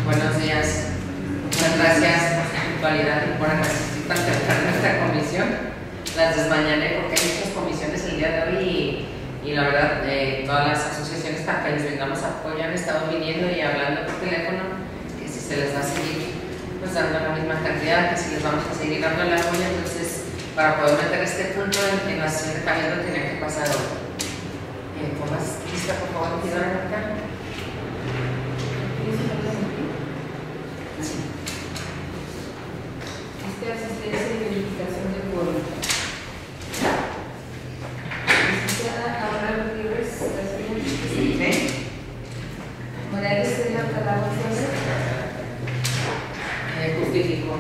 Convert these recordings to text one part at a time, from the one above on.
Buenos días. Muchas gracias por su puntualidad y por asistir tan temprano a esta comisión. Las desmañané porque hay muchas comisiones el día de hoy y la verdad todas las asociaciones para que les brindamos apoyo han estado viniendo y hablando por teléfono que si se les va a seguir pues dando la misma cantidad, que si les vamos a seguir dando el apoyo. Entonces, para poder meter este punto en la sesión de cabildo tenía que pasar hoy. ¿Pongas lista, por favor, acá? Asistencia y verificación de quórum. Licenciada Aurora Rodríguez, Sí. María Estrella Alcalá González. Justifico.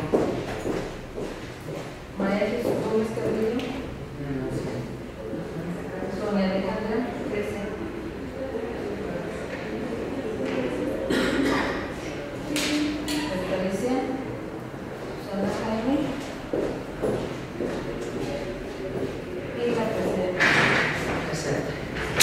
María Jesús Gómez Cabrillo. No sé. Sonia Alejandra. Presente. Alicia. Susana Jaime. Y la presidenta. Presente.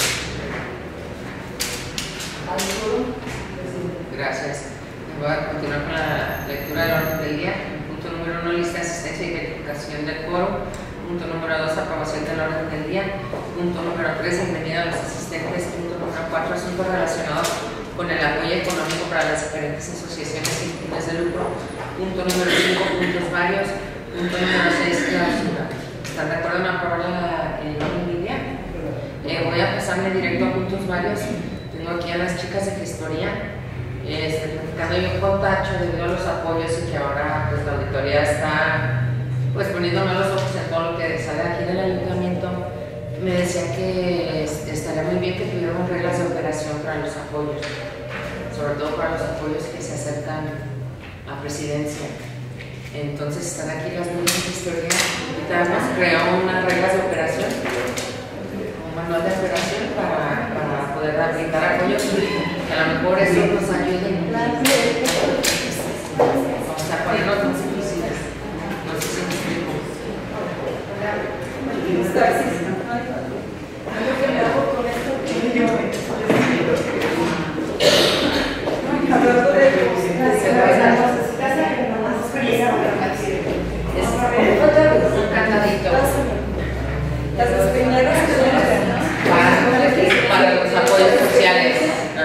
Arturo. Presidente. Gracias. Voy a continuar con la lectura del orden del día. Punto número 1, lista de asistencia y verificación del quórum. Punto número 2, aprobación del orden del día. Punto número 3, bienvenida a los asistentes. Punto número 4, asuntos relacionados con el apoyo económico para las diferentes asociaciones sin fines de lucro. Punto número 5, puntos varios. Punto número 6, clausura. ¿Están de acuerdo en aprobar el orden del día? Voy a pasarme directo a puntos varios. Tengo aquí a las chicas de gestoría. Platicando yo con Tacho debido a los apoyos y que ahora pues la auditoría está pues poniéndome los ojos en todo lo que sale aquí del ayuntamiento. Me decía que estaría muy bien que tuviéramos reglas de operación para los apoyos, sobre todo para los apoyos que se acercan a presidencia. Entonces están aquí las niñas de gestoría. Ahorita nos creó unas reglas de operación, un manual de operación para poder brindar apoyos. Que a lo mejor eso nos ayude. Vamos a ponernos más difíciles. No sé si me explico. Algo que me hago con esto hablando de un candadito. Las primeras Para los apoyos sociales.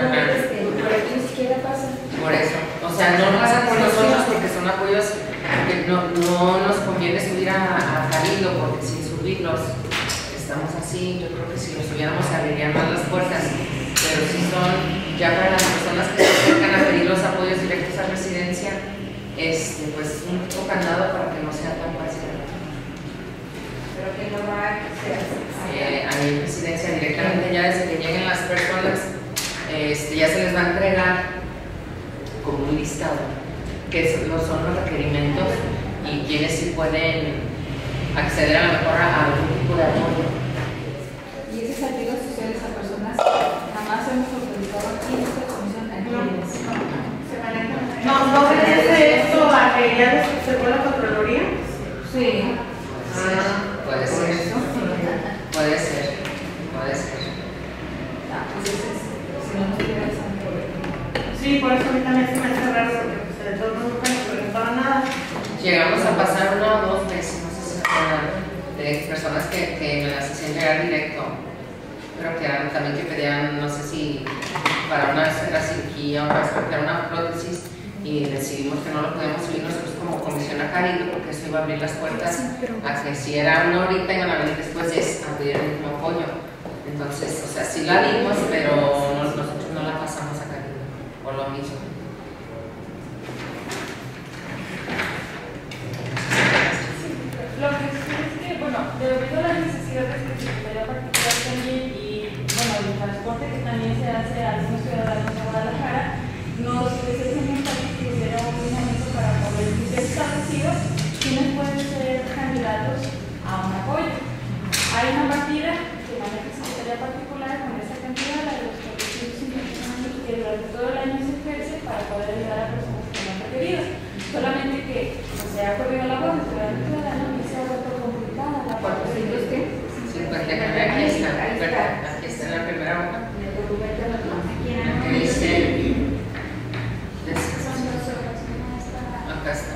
Por eso, o sea, no pasa por nosotros porque son apoyos que no nos conviene subir a Cabildo, porque sin subirlos estamos así. Yo creo que si los subiéramos se abrirían más las puertas, pero si son ya para las personas que se acercan a pedir los apoyos directos a residencia, pues un tipo candado para que no sea tan fácil. pero que no va a ser A mi presidencia directamente ya desde que lleguen las personas ya se les va a entregar como un listado que son los requerimientos y quienes sí pueden acceder a lo mejor a algún tipo de apoyo. y esos ayudas sociales a personas jamás hemos autorizado aquí en esta comisión a quienes No obedece esto a que ya se fue la Contraloría. sí. Puede ser. Puede ser. Si no nos queda esa Sí, por eso a mí también se me hace raro porque pues, de todos modos nunca nos preguntaban nada. Llegamos a pasar 1 o 2 veces, no sé si se acuerdan, de personas que me las hacían llegar directo, pero que eran también que pedían, no sé si para una cirugía o para sacar una prótesis, y decidimos que no lo podíamos subir nosotros como comisión a Cabildo porque eso iba a abrir las puertas a que si era una horita iban a venir después de abrir el mismo apoyo. Entonces, o sea, sí la dimos, pero nosotros no la pasamos a Cabildo, por lo mismo. Lo que sucede es que, bueno, debido a las necesidades que se Secretaría Particular también y, bueno, el transporte que también se hace a algunos ciudadanos de Guadalajara, nos es necesario que hubiera un momento para poder ser establecidos quienes pueden ser candidatos a un apoyo. Hay una partida que maneja la Secretaría Particular con esa cantidad, la de los 450 años, que durante todo el año se ejerce para poder ayudar a personas que no han requerido. Solamente que se ha corrido la voz de la ciudadana y se ha vuelto complicada la 400 ¿qué? Sí, porque aquí está en la primera hoja. Que dice acá está.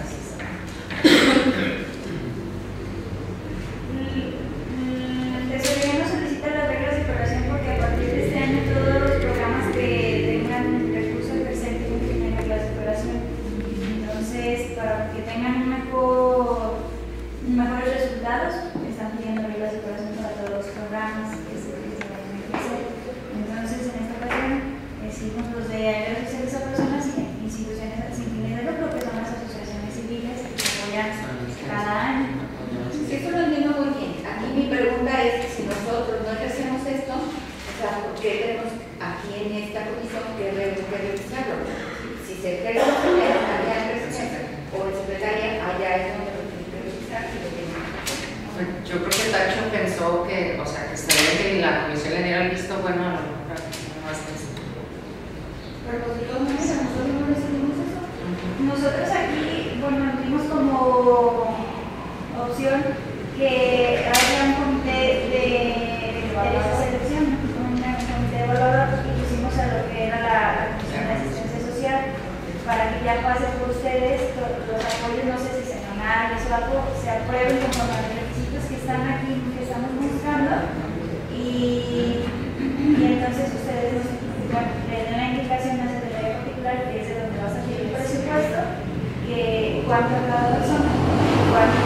La tesorería nos solicita las reglas de operación porque a partir de este año todos los programas que tengan recursos del presente tienen que tener reglas de operación. Entonces, para que tengan mejores resultados, están pidiendo reglas de operación para todos los programas que se vayan a ejercer. Entonces, en esta ocasión, exigimos los de ayuda sociales a personas y instituciones sin fines de lucro, que son las asociaciones civiles que apoyan cada año. Esto lo entiendo muy bien. Aquí mi pregunta es que si nosotros no ejercemos esto, o sea, ¿por qué tenemos aquí en esta comisión que revisarlo? Si se ejerce allá en presidente o en secretaria, allá es donde lo tienen que revisar. Yo creo que Tacho pensó que, o sea, que estaría que la comisión le diera el visto bueno a lo mejor más de eso. Pero pues de todas maneras, nosotros no recibimos eso. Nosotros aquí, bueno, dimos como opción que haya un comité de selección, un comité de evaluador, y pusimos a lo que era la Comisión de Asistencia Social, para que ya pase por ustedes los apoyos, no sé si semanales o algo, se aprueben conforme a los requisitos que están aquí, que estamos buscando, y entonces ustedes le den la indicación a la Secretaría Particular, que es de donde va a salir el presupuesto, que cuánto cada persona, cuánto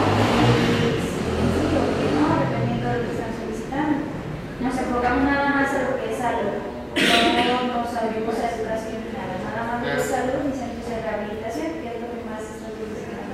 dependiendo de lo que están solicitando. Nos enfocamos nada más a lo que es salud, no nos abrimos a educación ni nada, nada más de salud y centros de rehabilitación, que es lo que más está solicitando.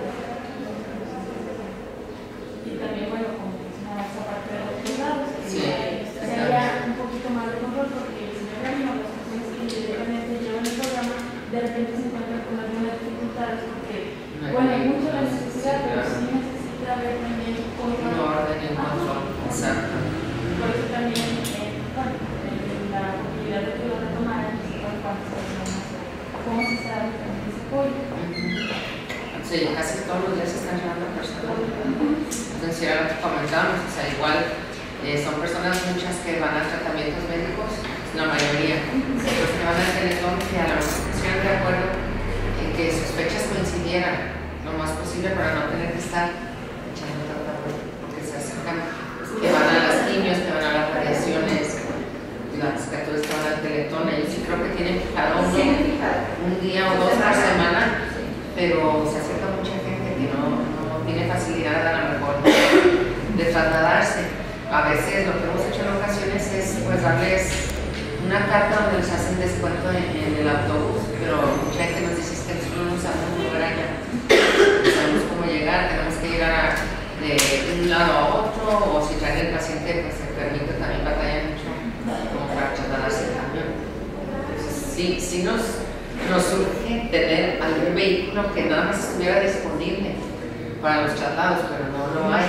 Y también, bueno, como mencionaba esa parte de los juzgados, Sí. sería un poquito más de control porque el señor Ramiro, las personas que indirectamente llevan el programa, de repente se encuentran con algunas dificultades porque, bueno, hay mucha la necesidad, pero sí necesita haber también control. Un orden y un control, exacto. Por eso también, bueno, la posibilidad de que lo retomaran, cuántas personas, cómo se está dando ese apoyo. Sí, casi todos los días se están llevando personas. Entonces, era lo que comentábamos, o sea, igual son personas muchas que van a tratamientos médicos, la mayoría, los que van al Teletón, que a lo mejor pusieron de acuerdo en que sus fechas coincidieran lo más posible para no tener que estar echando tratamiento, porque se acercan, que van a las quimios, que van a las radiaciones, las criaturas que van al Teletón. Ellos sí creo que tienen fijado un día o dos por semana, pero se acerca mucha gente que no tiene facilidad a lo mejor de trasladarse. A veces lo que hemos hecho en ocasiones es pues darles una carta donde les hacen descuento en el autobús, pero mucha gente nos dice que nosotros no sabemos mover allá, no sabemos cómo llegar, tenemos que llegar de un lado a otro, o si traen el paciente pues se permite también batalla mucho como para trasladarse en camión. Entonces sí nos surge tener algún vehículo que nada más estuviera disponible para los traslados, pero no lo hay.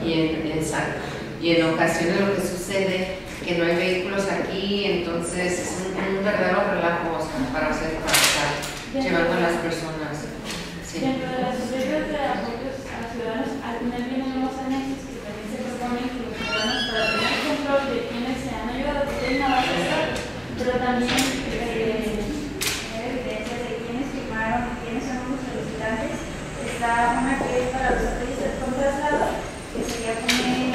Y en ocasiones lo que sucede es que no hay vehículos aquí, entonces es un verdadero relajo, o sea, para estar llevando a las personas. Sí. Dentro de las reglas de apoyos a los ciudadanos, al final vienen unos anexos que también se proponen que los ciudadanos, para tener control de quienes se han ayudado, tienen una base de datos, pero también Evidencias de quienes firmaron, quiénes son los solicitantes. Está una que es para los apoyos con traslado, que sería poner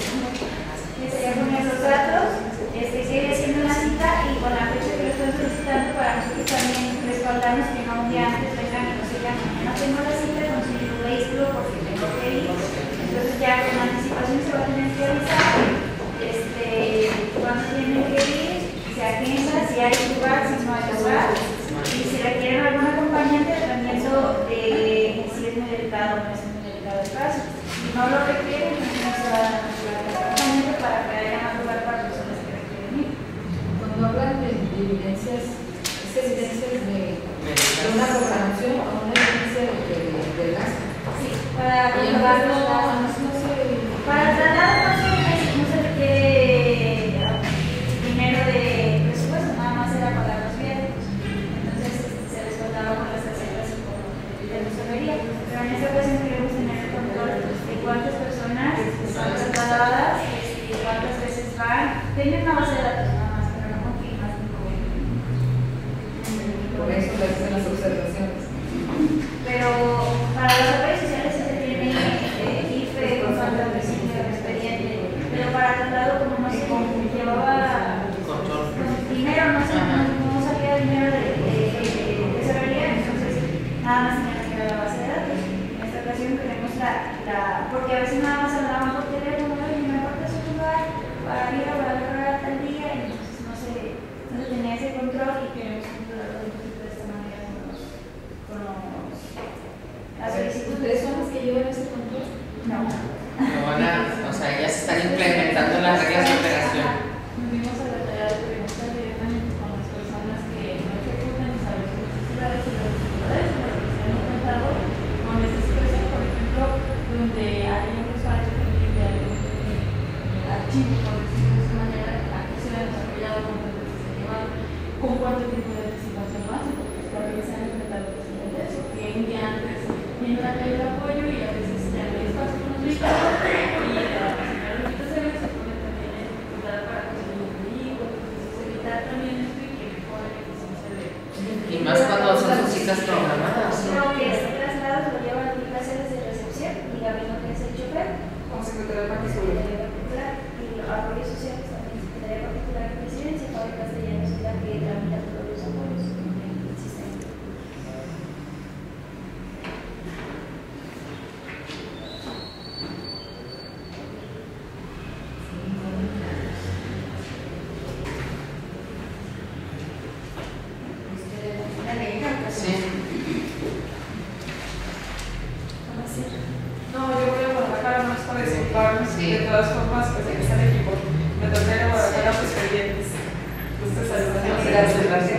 los datos, que ir haciendo una cita y con la fecha que lo están solicitando para nosotros también respaldarnos que no un día antes vengan y nos digan, no tengo la cita, conseguir un vehículo porque tengo que ir. Entonces ya con anticipación se va a tener que avisar cuándo tienen que ir, se agenda, si hay lugar, si no hay lugar, y si requieren algún acompañante dependiendo de si es muy delicado o no es muy delicado el caso. Si no lo requieren, no se va a dar acompañante para que haya más lugar para personas que requieren ir. Cuando hablan de evidencias, ¿es evidencias de una programación o una evidencia del gasto? Sí, para comprobarlo, para tratar no se requiere dinero de presupuesto, nada más era pagar los viáticos. Entonces se les contaba con las tarjetas de tesorería. Pero en esta ocasión queremos tener el control de cuántas personas son trasladadas, cuántas veces van. Tienen una base de datos nada más, pero no confirmas ni Por eso le hacen las observaciones. pero nada más tenían que ver la base de datos. En esta ocasión queremos porque a veces nada más hablaban por teléfono, y me importa su lugar, para ir a Guadalajara tal día, y entonces no se tenía ese control y queremos controlarlo un poquito de esta manera con las solicitudes. ¿Ustedes son los que llevan ese control? No. O sea, ya se están implementando las reglas de operación. Nos dimos a la tarea de preguntar directamente con las personas que no ejecutan y saber sus necesidades y las dificultades en las que se han enfrentado con esta situación, por ejemplo, donde hay un usuario que tiene algún archivo, por decirlo de esa manera, a qué se ha desarrollado, cuántas veces se ha llevado, con cuánto tiempo de anticipación lo hace, porque también se han enfrentado precisamente eso, que un día antes viene una calle de apoyo y a veces ya no hay espacio con los vehículos, y la señora Lupita Cebes se pone también en dificultad para conseguir un vehículo, entonces evitar también esto y que mejore la eficiencia de... Y más cuando son sus citas programadas, ¿no? Creo que este traslado lo lleva a Lupita Cebes de recepción y Gabino, que es el chofer, Como secretaria particular. Secretaría Particular, y los apoyos sociales también, Secretaría Particular de Presidencia, Pablo Castellanos es la que tramita todos los apoyos del sistema. Sí. No, yo voy a Guadalajara más para disculparme. Sí. De todas formas, pues aquí está el equipo. Me toca ir a Guadalajara pues pendientes. Ustedes saludan. Gracias, gracias.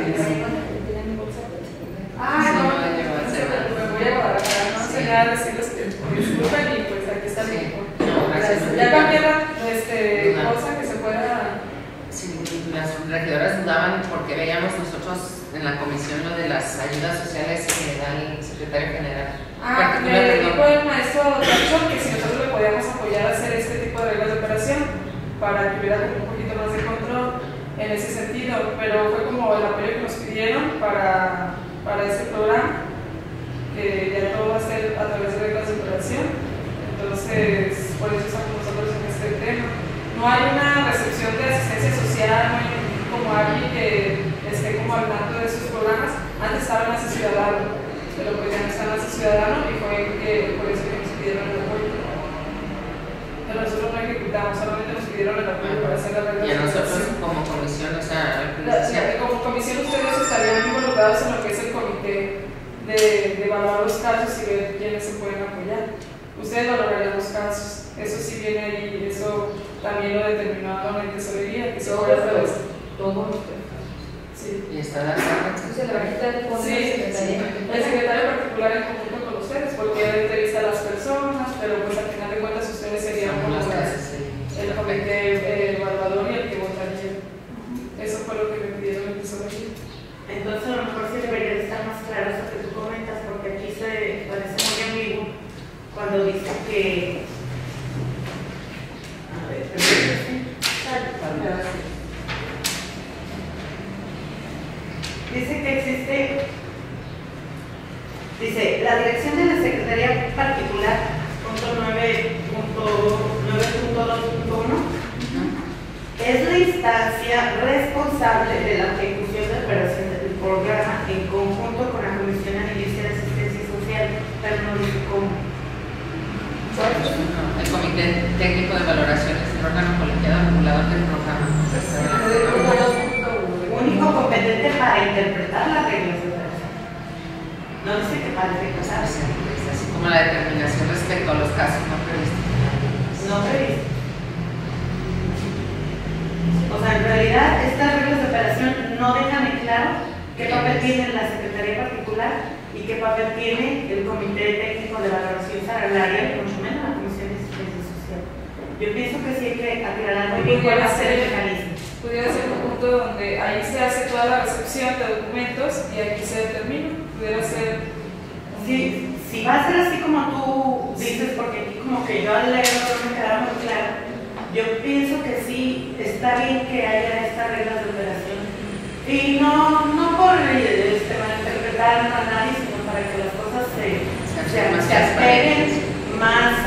Ah, Sí, no, me llevo a no se cenar. preocupen, voy a Guadalajara. No sé Sí. nada, decirles que disculpen y pues aquí está el Sí. equipo. No, gracias. Ya cambié la Una. cosa que se pueda. Sí, las regidoras dudaban porque veíamos nosotros en la comisión lo de las ayudas sociales que da el secretario general. Ah, me dijo el maestro Tacho que si nosotros le podíamos apoyar a hacer este tipo de reglas de operación para que hubiera como un poquito más de control en ese sentido, pero fue como el apoyo que nos pidieron para este programa, que ya todo va a ser a través de reglas de operación, entonces por eso estamos nosotros en este tema. No hay una recepción de asistencia social, no hay como alguien que esté como al tanto de esos programas. Antes estaba en Enlace Ciudadano, pero pues ya no está en Enlace Ciudadano y fue por eso que nos pidieron el apoyo. Pero nosotros no ejecutamos, solamente nos pidieron el apoyo para hacer la regla. Y a nosotros como comisión, o sea, Como comisión ustedes estarían involucrados en lo que es el comité de evaluar los casos y ver quiénes se pueden apoyar. Ustedes valorarían los casos, eso sí viene ahí, eso también lo determinó la tesorería, que se puede a través. Todos los casos. Sí. y está de acuerdo. Entonces, la bajita de fondo Sí, el secretario particular en conjunto con ustedes, porque él entrevista a las personas, pero pues al final de cuentas ustedes serían Son como las el clases, comité evaluador y el que votaría. Eso fue lo que me pidieron el tesorería. Entonces, a lo mejor sí debería de estar más claro eso que tú comentas, porque aquí se parece muy ambiguo cuando dice que. A ver, dice que existe. Dice, la dirección de la Secretaría Particular, punto 9.2.1, es la instancia responsable de la ejecución de operación del programa en conjunto con la Comisión Alimenticia de Asistencia Social, pero no dice cómo. El Comité Técnico de Valoración es el órgano colegiado regulador del programa. Único competente para interpretar las reglas de operación. No dice que para ejecutarse. Es así como la determinación respecto a los casos no previstos. No previsto. O sea, en realidad estas reglas de operación no dejan en claro qué papel tiene la Secretaría Particular y qué papel tiene el Comité Técnico de Valoración Salarial, mucho menos la Comisión de Asistencia Social. Yo pienso que sí hay que aclarar muy bien cuál va a ser el mecanismo. Pudiera ser un punto donde ahí se hace toda la recepción de documentos y aquí se determina. Pudiera ser. Sí, si va a ser así como tú dices, porque aquí como que yo al leerlo no me quedaba muy claro, yo pienso que sí está bien que haya estas reglas de operación. Y no por malinterpretar a nadie, sino para que las cosas se apeguen más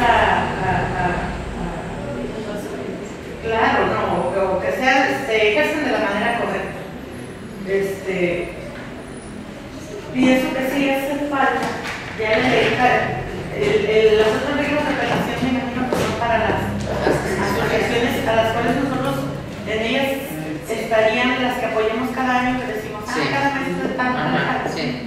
claro, no, o que se ejercen de la manera correcta. Pienso que sí es falta, ya las otras reglas de apelación me imagino que son para las asociaciones a las cuales nosotros en ellas estarían las que apoyamos cada año, que decimos, cada mes es tanto. Sí.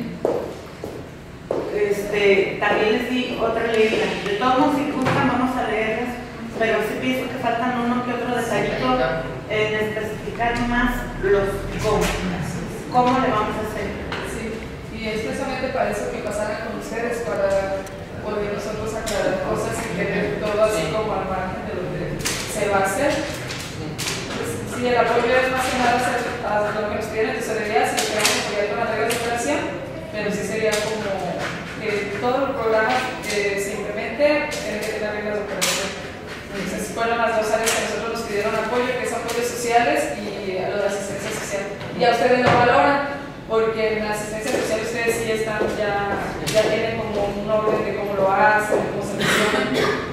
También les di otra ley. De todos modos, si gustan, vamos a leerlas, pero sí pienso que faltan uno que otro detallito en especificar más los cómo le vamos a hacer. Sí, y expresamente para eso que pasaran con ustedes, para poder nosotros aclarar cosas y tener todo así como al margen de lo que se va a hacer. Sí, el apoyo es más que nada a lo que nos piden en tesorería, si queremos apoyar con las reglas de operación, pero sí sería como que todo el programa se implemente tiene que tener reglas de operación. Entonces fueron las dos áreas que nosotros nos pidieron apoyo, que son apoyos sociales y lo de asistencia social. Y a ustedes lo valoran, porque en la asistencia social ustedes sí están, ya tienen como un orden de cómo lo hacen, cómo se mencionan.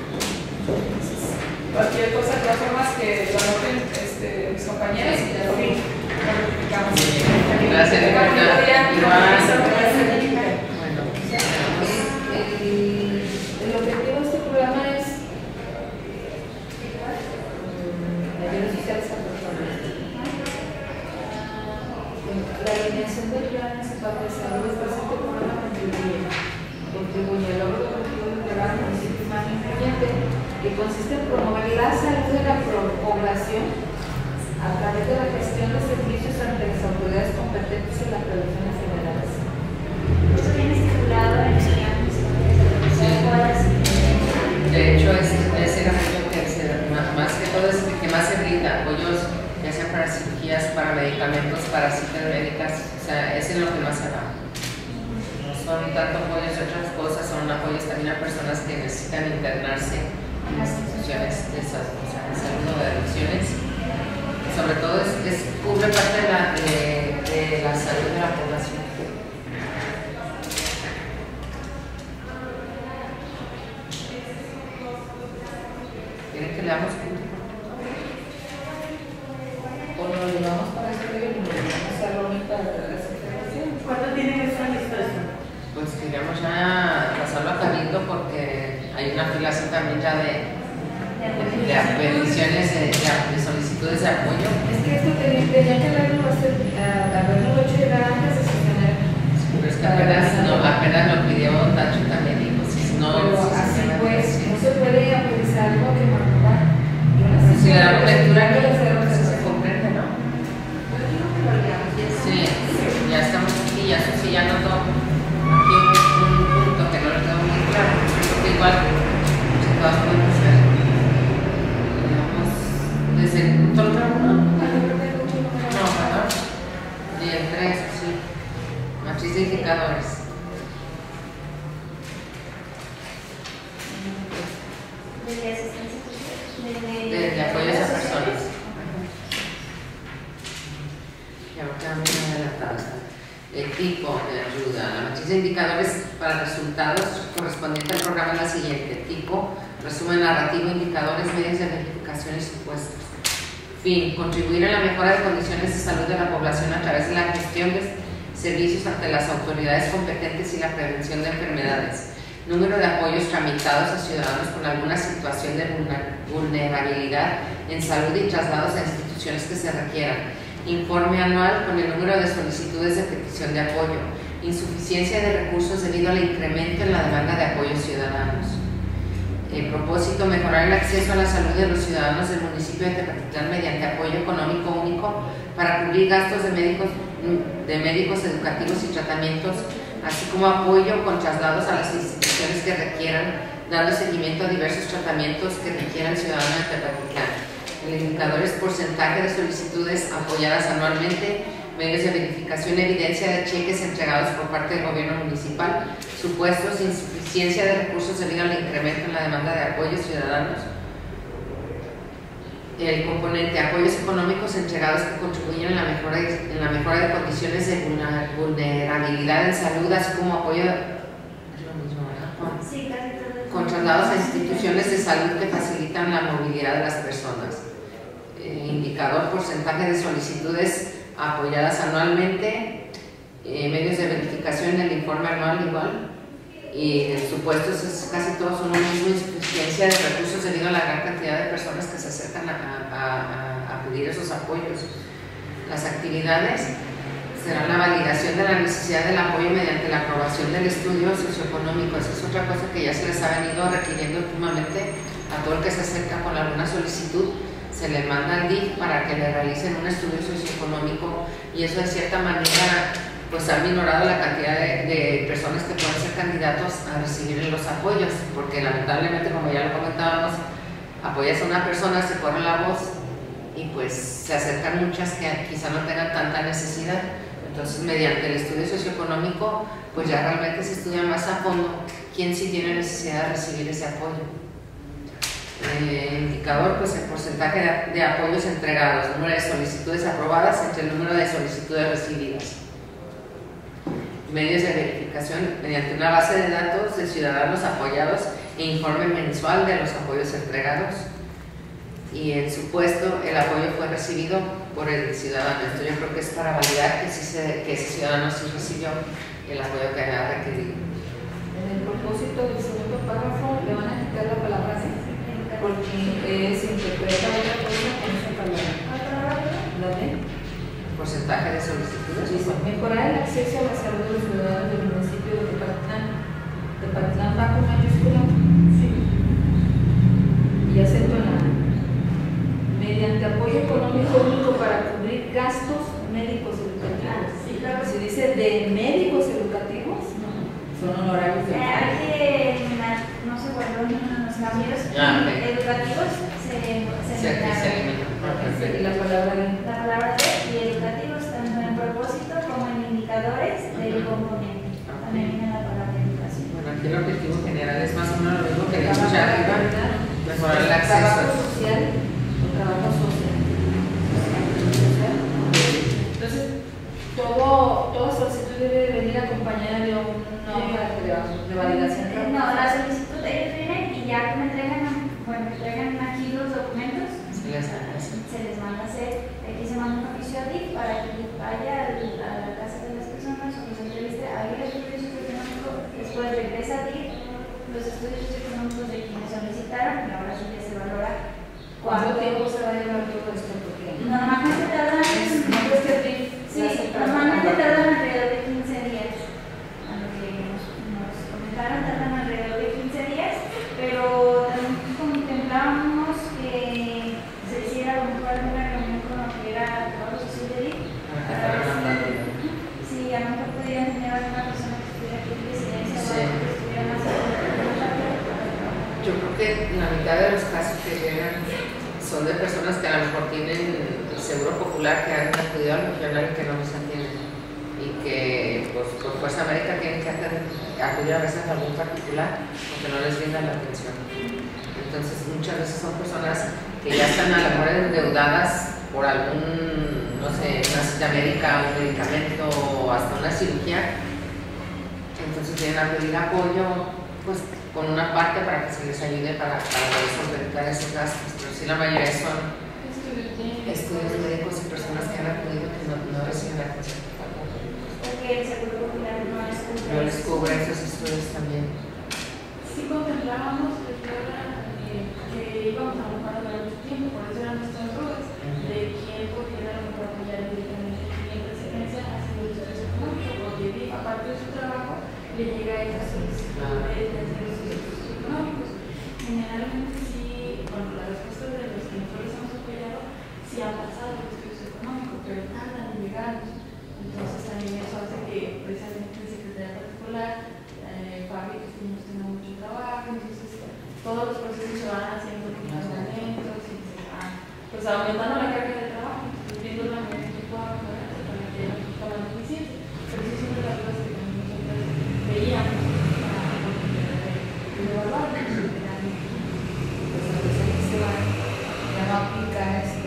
Cualquier cosa, de todas formas, que lo anoten mis compañeros y ya lo verificamos. Gracias, El objetivo de este programa es ayudas sociales a personas. La alineación del plan municipal de salud es presente programa contribuye al logro del objetivo del programa municipio más influyente, que consiste en promover la salud de la población a través de la gestión de servicios ante las autoridades competentes en la prevención de enfermedades. Eso viene estipulado en el plan municipal de salud. De hecho, es el apoyo más que todo es el que más se brinda, apoyos ya sea para cirugías, para medicamentos, para citas médicas, o sea, es en lo que más se va. No son tanto apoyos de otras cosas, son apoyos también a personas que necesitan internarse en instituciones de salud o de adicciones. Sobre todo cubre parte de la salud de la población. ¿Quieren que leamos punto por punto? ¿O lo llevamos para este video y lo llevamos a la única de las observaciones? ¿Cuánto tiene que estar listo esto? Pues queríamos ya pasarlo a cabildo porque hay una afiliación también ya de peticiones, de solicitudes de apoyo. Es que esto tenía que haberlo hecho llegar antes de sostener. Pero es que apenas lo pidió Tacho también, y pues si no. Pero así pues, no se puede utilizar algo que marcar. Si le damos lectura, que se comprende, ¿no? Yo digo que lo leamos. Sí, ya estamos aquí, ya Susi ya notó aquí un punto que no le quedó muy claro. Igual, si todas podemos ver. Desde el punto número 1. No, perdón. Y el 3, sí. Matriz de indicadores. De asistencia social. De apoyo a esas personas. Ya me quedan muy adelantadas. El tipo de ayuda. La matriz de indicadores para resultados correspondiente al programa es la siguiente. Tipo, resumen narrativo, indicadores, medios de verificación y supuestos. Fin, contribuir a la mejora de condiciones de salud de la población a través de la gestión de servicios ante las autoridades competentes y la prevención de enfermedades. Número de apoyos tramitados a ciudadanos con alguna situación de vulnerabilidad en salud y traslados a instituciones que se requieran. Informe anual con el número de solicitudes de petición de apoyo. Insuficiencia de recursos debido al incremento en la demanda de apoyos ciudadanos. Propósito, mejorar el acceso a la salud de los ciudadanos del municipio de Tepatitlán mediante apoyo económico único para cubrir gastos de médicos educativos y tratamientos, así como apoyo con traslados a las instituciones que requieran, dando seguimiento a diversos tratamientos que requieran ciudadanos de Tepatitlán. El indicador es porcentaje de solicitudes apoyadas anualmente, medios de verificación, evidencia de cheques entregados por parte del gobierno municipal, supuestos, insuficiencia de recursos debido al incremento en la demanda de apoyos ciudadanos. El componente apoyos económicos entregados que contribuyen en la mejora de condiciones de vulnerabilidad en salud, así como apoyo con traslados a instituciones de salud que facilitan la movilidad de las personas. Indicador porcentaje de solicitudes apoyadas anualmente, medios de verificación, el informe anual igual, y supuestos casi todos son una misma insuficiencia de recursos debido a la gran cantidad de personas que se acercan a pedir esos apoyos. Las actividades serán la validación de la necesidad del apoyo mediante la aprobación del estudio socioeconómico. Esa es otra cosa que ya se les ha venido requiriendo últimamente a todo el que se acerca con alguna solicitud. Se le manda al DIF para que le realicen un estudio socioeconómico, y eso de cierta manera pues ha minorado la cantidad de personas que pueden ser candidatos a recibir los apoyos, porque lamentablemente, como ya lo comentábamos, apoyas a una persona, se corre la voz y pues se acercan muchas que quizá no tengan tanta necesidad. Entonces, mediante el estudio socioeconómico, pues ya realmente se estudia más a fondo quién sí tiene necesidad de recibir ese apoyo. Indicador, pues el porcentaje de apoyos entregados, número de solicitudes aprobadas entre el número de solicitudes recibidas. Medios de verificación mediante una base de datos de ciudadanos apoyados e informe mensual de los apoyos entregados. Y en su puesto el apoyo fue recibido por el ciudadano. Esto yo creo que es para validar que ese ciudadano sí recibió el apoyo que había requerido. En el propósito del segundo párrafo le van a quitar la palabra sí, porque se interpreta otra cosa con esa palabra. ¿La ven? Porcentaje de solicitudes. Dice, mejorar el acceso a la salud de los ciudadanos del municipio de Tepatitlán va con mayúscula, sí, y acento en la A. Mediante apoyo económico único para cubrir gastos médicos educativos. Sí, claro. Si dice de médicos educativos, no, son honorarios de Hay que, no se guardó en los cambios educativos, se elimina. y la palabra de y educativos, tanto en propósito como en indicadores del componente. También viene la palabra educación. Bueno, aquí el objetivo general es más o menos lo mismo que dijimos ya arriba, mejorar el acceso. Trabajo social o trabajo social. Entonces, toda solicitud debe venir acompañada de una hoja de validación. No, la solicitud ellos vienen y ya que me entregan aquí los documentos, se les manda a hacer, aquí se manda un oficio a DIF para que vaya a la casa de las personas o los entreviste, haga el estudio socioeconómico, después regresa a DIF los estudios socioeconómicos de quienes solicitaron y ahora sí ya se valora ¿Cuánto tiempo se va a llevar todo esto? Porque normalmente tardan, normalmente tardan alrededor de 15 días. A lo que nos comentaron, tardan alrededor de 15 días, pero también contemplábamos que se hiciera a lo mejor una reunión con lo que era el trabajo social de DIF. Sí, a lo mejor podrían tener alguna persona que estuviera aquí en residencia o algo que estuviera más rápido. Yo creo que la mitad de los casos que llegan son de personas que a lo mejor tienen el seguro popular, que han acudido al regional y que no los atienden, y que pues, por fuerza médica tienen que acudir a veces a algún particular porque no les brindan la atención. Entonces muchas veces son personas que ya están a lo mejor endeudadas por algún, no sé, una cita médica, un medicamento o hasta una cirugía. Entonces vienen a pedir apoyo pues con una parte para que se les ayude para poder solventar esos gastos, pero sí la mayoría son estudios médicos y personas que han acudido que no reciben atención. Porque el seguro popular no les cubre esos estudios también. Sí contemplábamos que íbamos a buscar mucho tiempo, por eso eran nuestras dudas de quién podría a lo mejor apoyar directamente en presidencia hacia los estudios económicos, porque aparte de su trabajo le llega a esa solicitud de estudios económicos. Generalmente sí, bueno, la respuesta de los que nosotros hemos apoyado sí han pasado los estudios económicos, pero tardan en llegarnos. Entonces también eso hace que precisamente el secretariado particular, Fabi, que estuvimos teniendo mucho trabajo, entonces todos los procesos se van haciendo más lentos y se van pues aumentando la carga de trabajo, viendo la manera que pueda mejorar para que haya más eficiencia. Pero eso siempre las cosas que también nosotros veíamos para evaluar. Ya no aplica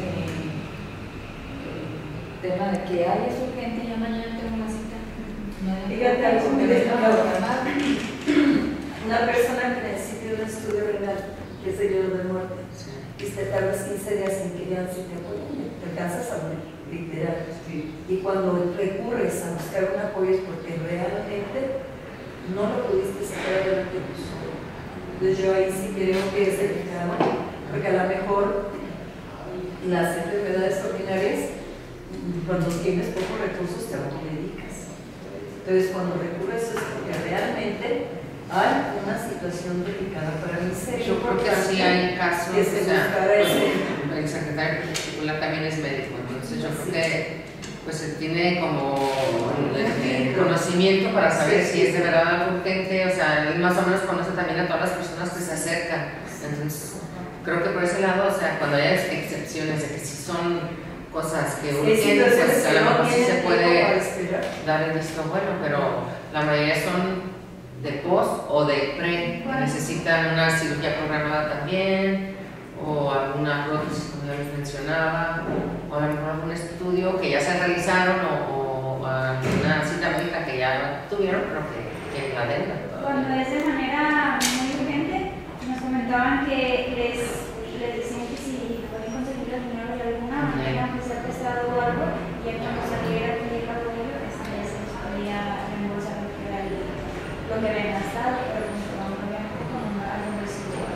tema de que hay es urgente y ya mañana tengo una cita. Fíjate, algo muy destacado. Una persona que necesite un estudio renal, que es de grado de muerte, y te tardas 15 días en que ya se te apoye, te alcanzas a morir. literal. Y cuando recurres a buscar un apoyo es porque realmente no lo pudiste sacar adelante tú solo. Entonces yo ahí sí creo que es delicado, porque a lo mejor las enfermedades ordinarias, cuando tienes pocos recursos, te automedicas. Entonces cuando recurres es porque realmente hay una situación delicada para mí. Yo creo que sí hay casos, que se buscara el secretario particular también es médico, entonces yo creo que pues se tiene como el conocimiento para saber si es de verdad urgente, o sea, él más o menos conoce también a todas las personas que se acercan, entonces creo que por ese lado, o sea, cuando hay excepciones de que si son cosas que urgen, pues a lo mejor sí se puede dar el visto bueno, pero la mayoría son de post o de pre, que necesitan una cirugía programada también, o alguna prótesis, como ya les mencionaba, o a lo mejor algún estudio que ya se realizaron, o alguna cita médica que ya tuvieron, pero que la deuda. Cuando es de manera muy urgente, nos comentaban que les decían que si podían conseguir el dinero de alguna manera, que se ha prestado o algo, y ya cuando saliera que llega el dinero, esa ya se les podía reembolsar lo que habían gastado, pero obviamente con algún residuo.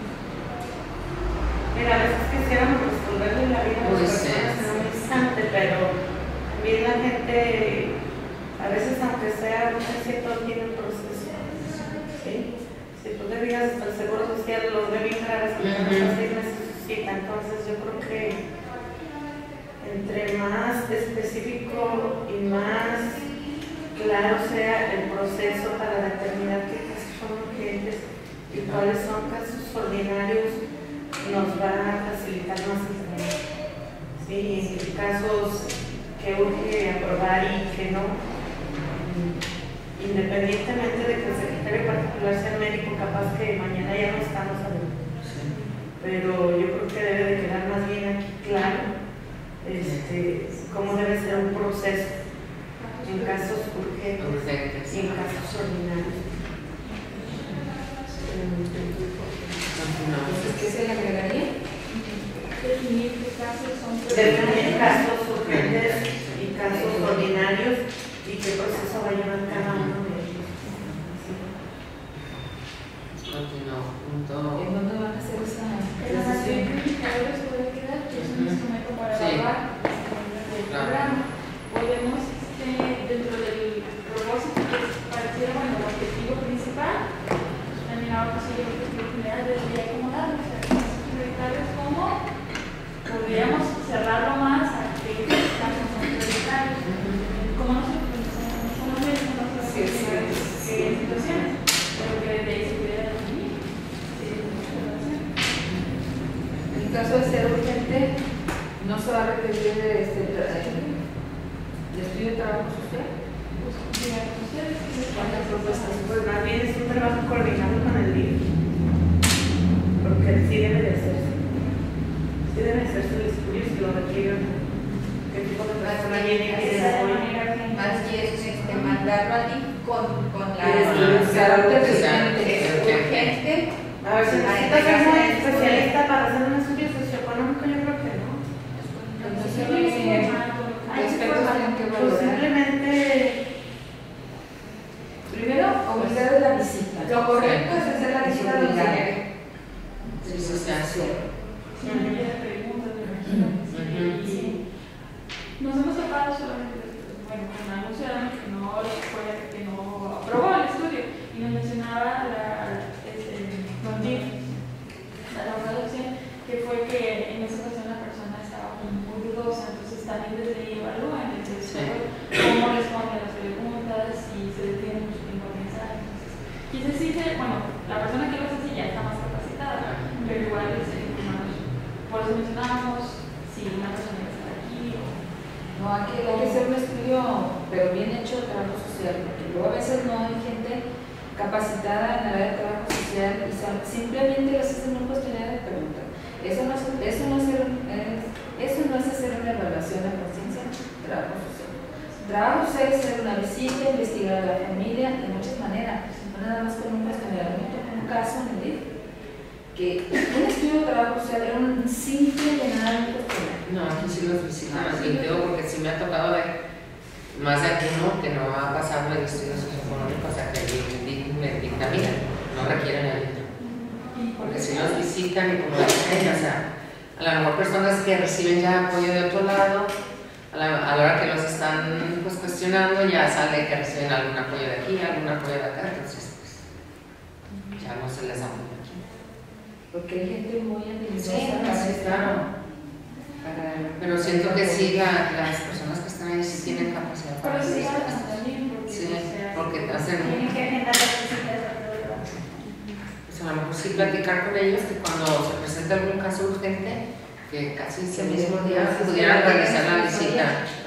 Mira, a veces quisiéramos resolverle la vida a las personas en un instante, pero también la gente, a veces aunque sea, no sé si todo tiene un proceso. ¿Sí? Si tú te digas hasta el seguro social los ve bien caras, hasta 6 meses cita, entonces yo creo que entre más específico y más claro sea el proceso para determinar qué casos son urgentes y cuáles son casos ordinarios, nos va a facilitar más el trabajo. Sí, en casos que urge aprobar y que no, independientemente de que el secretario particular sea médico, capaz que mañana ya no estamos hablando. Pero yo creo que debe de quedar más bien aquí claro cómo debe ser un proceso en casos urgentes y en casos ordinarios. ¿Qué se le agregaría? Definir qué casos son Definir casos urgentes y casos ordinarios y qué proceso va a llevar cada uno de ellos. ¿En dónde van a hacer esa En los indicadores puede quedar, que es un instrumento para evaluar el programa. Podemos, dentro del propósito que pareciera, bueno, el objetivo principal, terminado posible el objetivo general, debería acomodarnos a los prioritarios, como podríamos cerrarlo más a que casos son prioritarios, como nosotros no sabemos qué situaciones, pero que de ahí se pudiera definir. En caso de ser urgente, no se va a requerir el estudio de trabajo social. ¿Cuántas propuestas? Pues más bien es un trabajo coordinado con el DIF, porque sí debe de hacerse. Sí debe de hacerse el estudio si lo requieren. ¿Qué tipo de persona viene y quiere apoyo? Más bien mandarlo a ti con la urgente. urgente. A ver, si necesitas un especialista para hacer un estudio socioeconómico, yo creo que no. Pues simplemente Primero, obligar la visita. Lo correcto es hacer la visita domiciliaria. Sí, se hace. Nos hemos topado solamente con algún ciudadano que no aprobó el estudio y nos mencionaba la opción que fue que en esa ocasión la persona estaba muy dudosa, entonces también desde ahí evalúan cómo responde a las preguntas y se detiene mucho tiempo a pensar. Quizás sí, la persona que lo hace ya está más capacitada, pero igual es por eso mencionábamos si una persona ya está aquí o... No, hay que hacer un estudio, pero bien hecho de trabajo social, porque luego a veces no hay gente capacitada en el área de trabajo social y simplemente les hacen un cuestionario de preguntas. Eso no es hacer una evaluación de conciencia de trabajo social. Trabajo social es hacer una visita, investigar a la familia de muchas maneras, no nada más con un cuestionario. Un caso en el DIF, que un estudio de trabajo social era un simple llenar un cuestionario. No, aquí sí los visitan al tinteo porque sí me ha tocado ver más de alguno que no ha pasado el estudio socioeconómico, o sea que me dictaminan, no requieren ayuda. Porque si los visitan y como dicen, o sea, a lo mejor personas que reciben ya apoyo de otro lado, a la hora que los están pues, cuestionando, ya sale que reciben algún apoyo de aquí, algún apoyo de acá, entonces pues, ya no se les apoya aquí. Porque hay gente muy habilidosa. Sí, claro. Pero siento que sí, las personas que están ahí sí tienen capacidad para hacer eso. Sí, porque hacen. Tienen que agendar las visitas. Pues a lo mejor sí platicar con ellos que cuando se presenta algún caso urgente, que casi ese mismo día pudieran realizar la visita.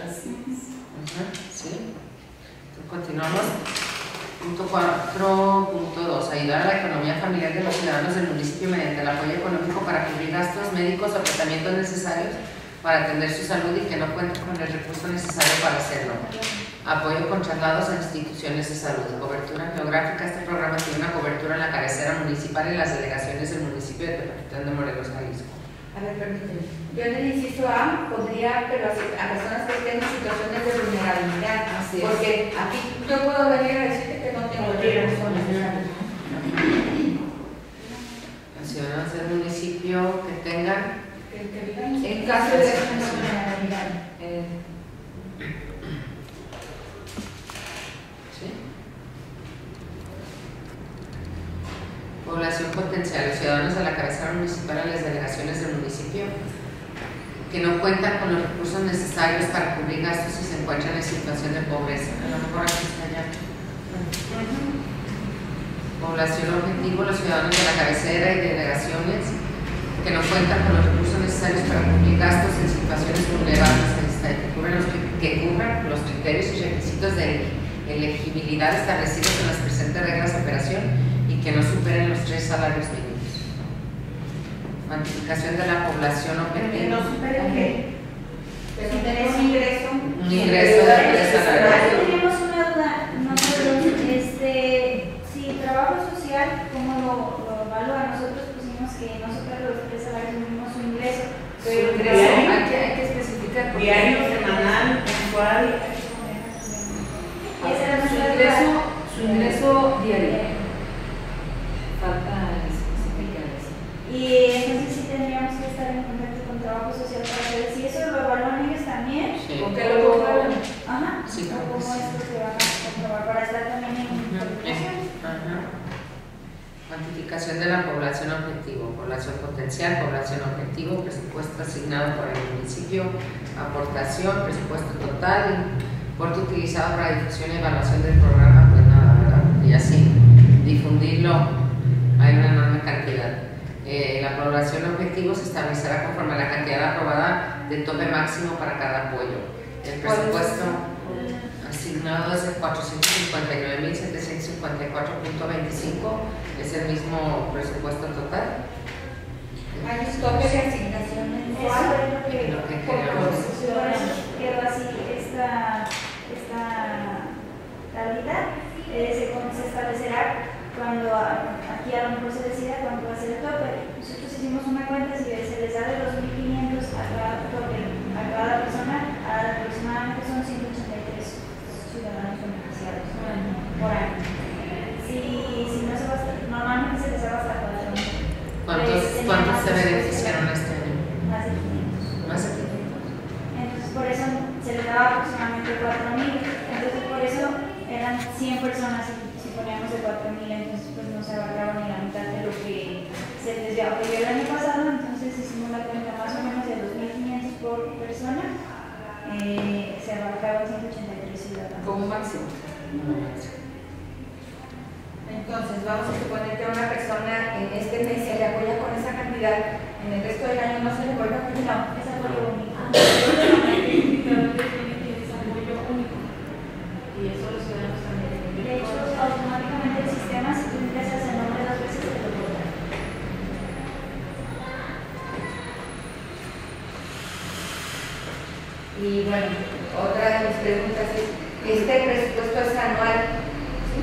Sí. Entonces, continuamos. Punto 4.2. Ayudar a la economía familiar de los ciudadanos del municipio mediante el apoyo económico para cubrir gastos médicos o tratamientos necesarios para atender su salud y que no cuenten con el recurso necesario para hacerlo. Apoyo con traslados a instituciones de salud. Cobertura geográfica. Este programa tiene una cobertura en la cabecera municipal y las delegaciones del municipio de Tepatitlán de Morelos, Jalisco. A ver, permíteme. Yo en el inciso A pondría pero a personas que estén en situaciones de vulnerabilidad. Así es. Porque aquí yo puedo venir a decirte que no tengo recursos necesarios. Los ciudadanos del municipio que tengan. En caso de vulnerabilidad. ¿Sí? Población potencial. Los ciudadanos de la cabecera municipal a las delegaciones del municipio que no cuentan con los recursos necesarios para cubrir gastos y se encuentran en situación de pobreza. A lo mejor aquí está ya. Población objetivo. Los ciudadanos de la cabecera y delegaciones que no cuentan con los recursos necesarios para cubrir gastos en situaciones vulnerables, que cubran los criterios y requisitos de elegibilidad establecidos en las presentes reglas de operación y que no superen los 3 salarios mínimos. Cuantificación de la población objetivo. ¿No superen qué? Pero tenemos un ingreso. Un ingreso de 3 salarios. Tenemos una duda, nosotros, si trabajo social, ¿cómo lo evalúa? Nosotros pusimos que no supera los 3 salarios mínimos su ingreso. Pero ingreso hay que especificar. Diario, semanal, mensual. Esa era nuestra duda. Su ingreso diario. Falta especificar eso. Y entonces sí tendríamos que estar en contacto con trabajo social para saber si eso lo evalúan ellos también. Sí. ¿Con qué lo comprueban? Ajá. Sí, o cómo sí. esto se va a comprobar para estar también en comunicación. Cuantificación de la población objetivo, población potencial, población objetivo, presupuesto asignado por el municipio, aportación, presupuesto total, importe utilizado para difusión y evaluación del programa, pues nada, ¿verdad? Y así, difundirlo, hay una enorme cantidad. La población objetivo se establecerá conforme a la cantidad aprobada de tope máximo para cada apoyo. El presupuesto asignado es de 459.754.25, es el mismo presupuesto total. Hay un tope de asignaciones. Eso es lo que Lo que queremos. por eso quedó así esta calidad. Se establecerá cuando aquí a lo mejor se decida cuánto va a ser el tope. Nosotros hicimos una cuenta, si se les da de 2.500 a cada tope, a cada persona, aproximadamente son 183 ciudadanos beneficiados por año. Si no se va a estar, normalmente se les da hasta 4.000. ¿Cuántos se beneficiaron este año? Más de 500. Más de 500. Entonces por eso se les daba aproximadamente 4.000. Entonces por eso eran 100 personas si poníamos de 4.000, entonces pues no se abarcaba ni la mitad de lo que se les dio el año pasado. Entonces hicimos la cuenta más o menos de 2.500 por persona, se abarcaba 183 ciudadanos. Como máximo. Entonces, vamos a suponer que a una persona en este mes se le apoya con esa cantidad, en el resto del año no se le vuelve a apoyar. No, esa fue lo único. Y eso los ciudadanos también deben De hecho, automáticamente el sistema, si tú ingresas el nombre 2 veces, te lo cobra. Y bueno, otra de mis preguntas es, este presupuesto es anual, ¿sí?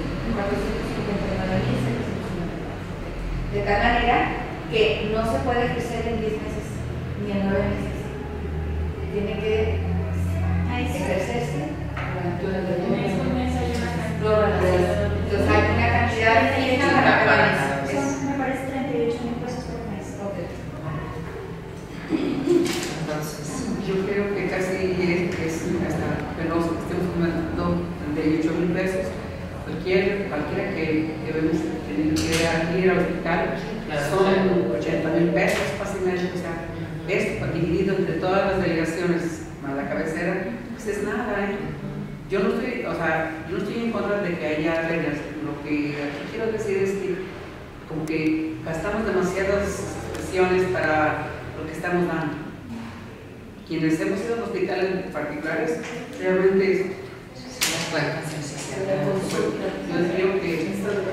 459.750. De tal manera que no se puede crecer en 10 meses ni en 9 meses. tiene que ejercerse durante todo el Mes con mes hay una cantidad. Entonces hay una cantidad fija para cada mes. Son, me parece, 38,000 pesos por mes. Entonces, Yo creo que casi es hasta penoso que estemos comentando 38,000 pesos. Cualquiera que debemos tener que ir al hospital son 80,000 pesos fácilmente. O sea, esto dividido entre todas las delegaciones más la cabecera, pues es nada, ¿eh? Yo no estoy en contra de que haya reglas. Lo que aquí quiero decir es que como que gastamos demasiadas expresiones para lo que estamos dando. Quienes hemos ido a hospitales particulares, realmente las cuentas yo creo que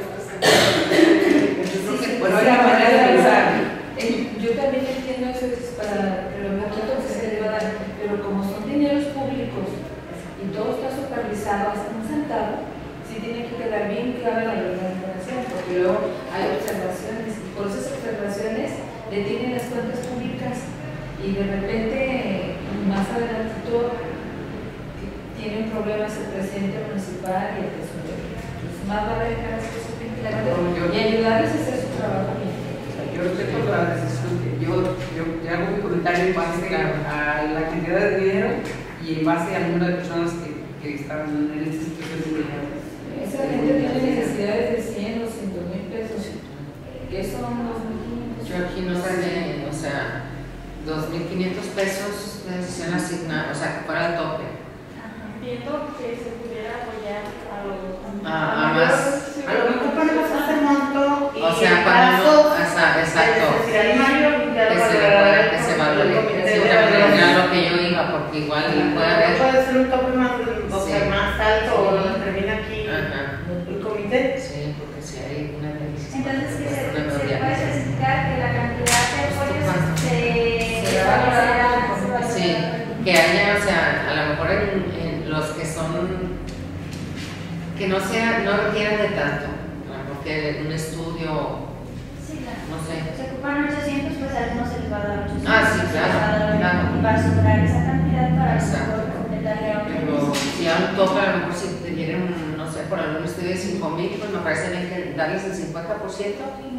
Bueno, hay una manera de pensar. Yo también entiendo eso, es para lo poquito que se debe dar, pero como son dineros públicos y todo está supervisado hasta un centavo, sí tiene que quedar bien clara la reglamentación, porque luego hay observaciones y por esas observaciones detienen las cuentas públicas y de repente más adelante tienen problemas el presidente municipal y el tesorero. Entonces, más vale dejar las cosas bien claras y ayudarles a hacer su trabajo bien. yo respeto la decisión que yo hago un comentario en base a la cantidad de dinero y en base al número de personas que están en esta situación de dinero. Esa gente tiene necesidades de 100 o 100,000 pesos. ¿Qué son 2,500? yo aquí no sé, o sea, 2,500 pesos de decisión asignada, o sea, que fuera el tope. Viendo que se pudiera apoyar a los más. A lo mejor ponemos este monto y O sea, en cuando caso exacto. de necesidad mayor, ya Que lo se valorará que se el valore. comité Sí, de era valoración. lo que yo iba, porque igual puede haber. Puede ser un tope más, o sea, Sí. más alto o donde termina aquí Ajá. el comité. Sí, porque si hay una decisión. Entonces, que se una puede mediana. especificar que la cantidad de apoyos Se va a valorar. Sí, que haya, o sea, a lo mejor en los que son, que no requieran de tanto, porque un estudio, Sí, claro. no sé. Se ocupan 800, pues a algunos se les va a dar 800. Ah, sí, se les claro, va a dar, claro. Y para asegurar esa cantidad para Exacto. poder completarle a Pero otros. si a un tope, a lo mejor si te dieran, no sé, por algún estudio de 5,000, pues me parece bien que darles el 50%,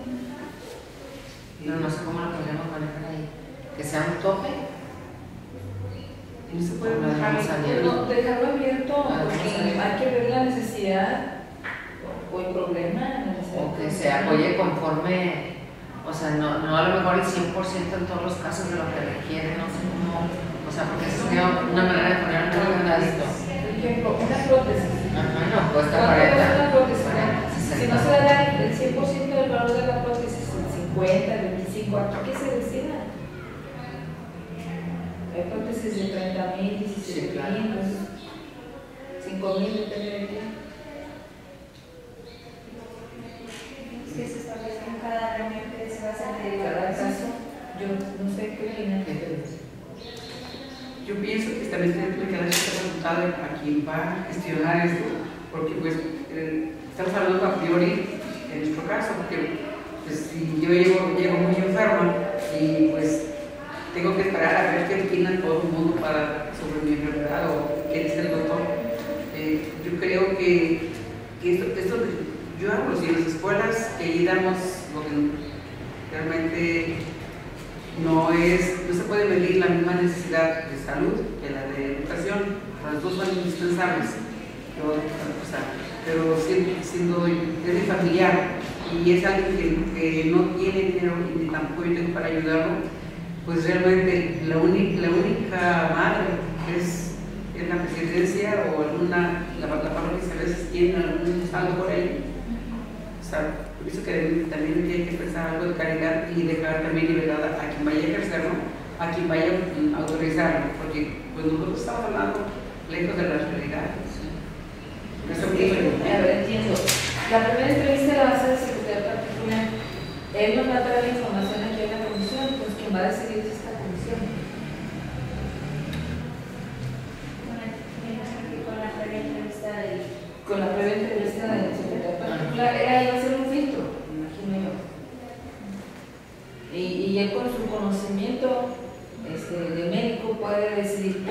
pero no sé cómo lo podríamos manejar ahí. Que sea un tope. No se puede Lo dejar dejamos abierto. No, dejarlo abierto porque sí. hay que ver la necesidad o el problema. O que se apoye conforme, o sea, no a lo mejor el 100% en todos los casos de lo que requiere, no sé cómo, o sea, porque eso sería una manera de poner un candadito. Por ejemplo, una prótesis. Ajá, no, cuesta ¿Cuánto cuesta una 40. prótesis? 40, Si no se da el 100% del valor de la prótesis, el 50, el 25, ¿a qué se destina? Hay prótesis de 30,000, 17,000, 5,000, depende de qué. Que se establece en cada reunión que se va a hacer de Cada caso, yo no sé qué opinan. Yo pienso que también tiene que darse resultado a quien va a gestionar esto, porque pues estamos hablando a priori en nuestro caso, porque pues, si yo llego muy enferma y pues tengo que esperar a ver qué opina todo el mundo sobre mi enfermedad o qué dice el doctor. Yo creo que esto yo hablo, si en las escuelas que ahí damos lo que realmente no se puede medir la misma necesidad de salud que la de educación, las dos son indispensables, pero siendo es mi familiar y es alguien que no tiene dinero y ni tampoco yo tengo para ayudarlo, pues realmente la única madre es la presidencia o la parroquia que a veces tiene algún saldo por ahí. O sea, por eso que también hay que pensar algo de caridad y dejar también liberada a quien vaya a ejercerlo, a quien vaya a autorizarlo, porque pues nosotros estamos hablando lejos de la realidad. A ver, entiendo. La primera entrevista la va a hacer el secretario particular. Él nos va a traer la información aquí en la comisión, pues quien va a decidir es esta comisión. Con la previa entrevista del. Con la previa entrevista del secretario particular, ahí va a ser un filtro, me imagino yo. Y él con su conocimiento de médico puede decidir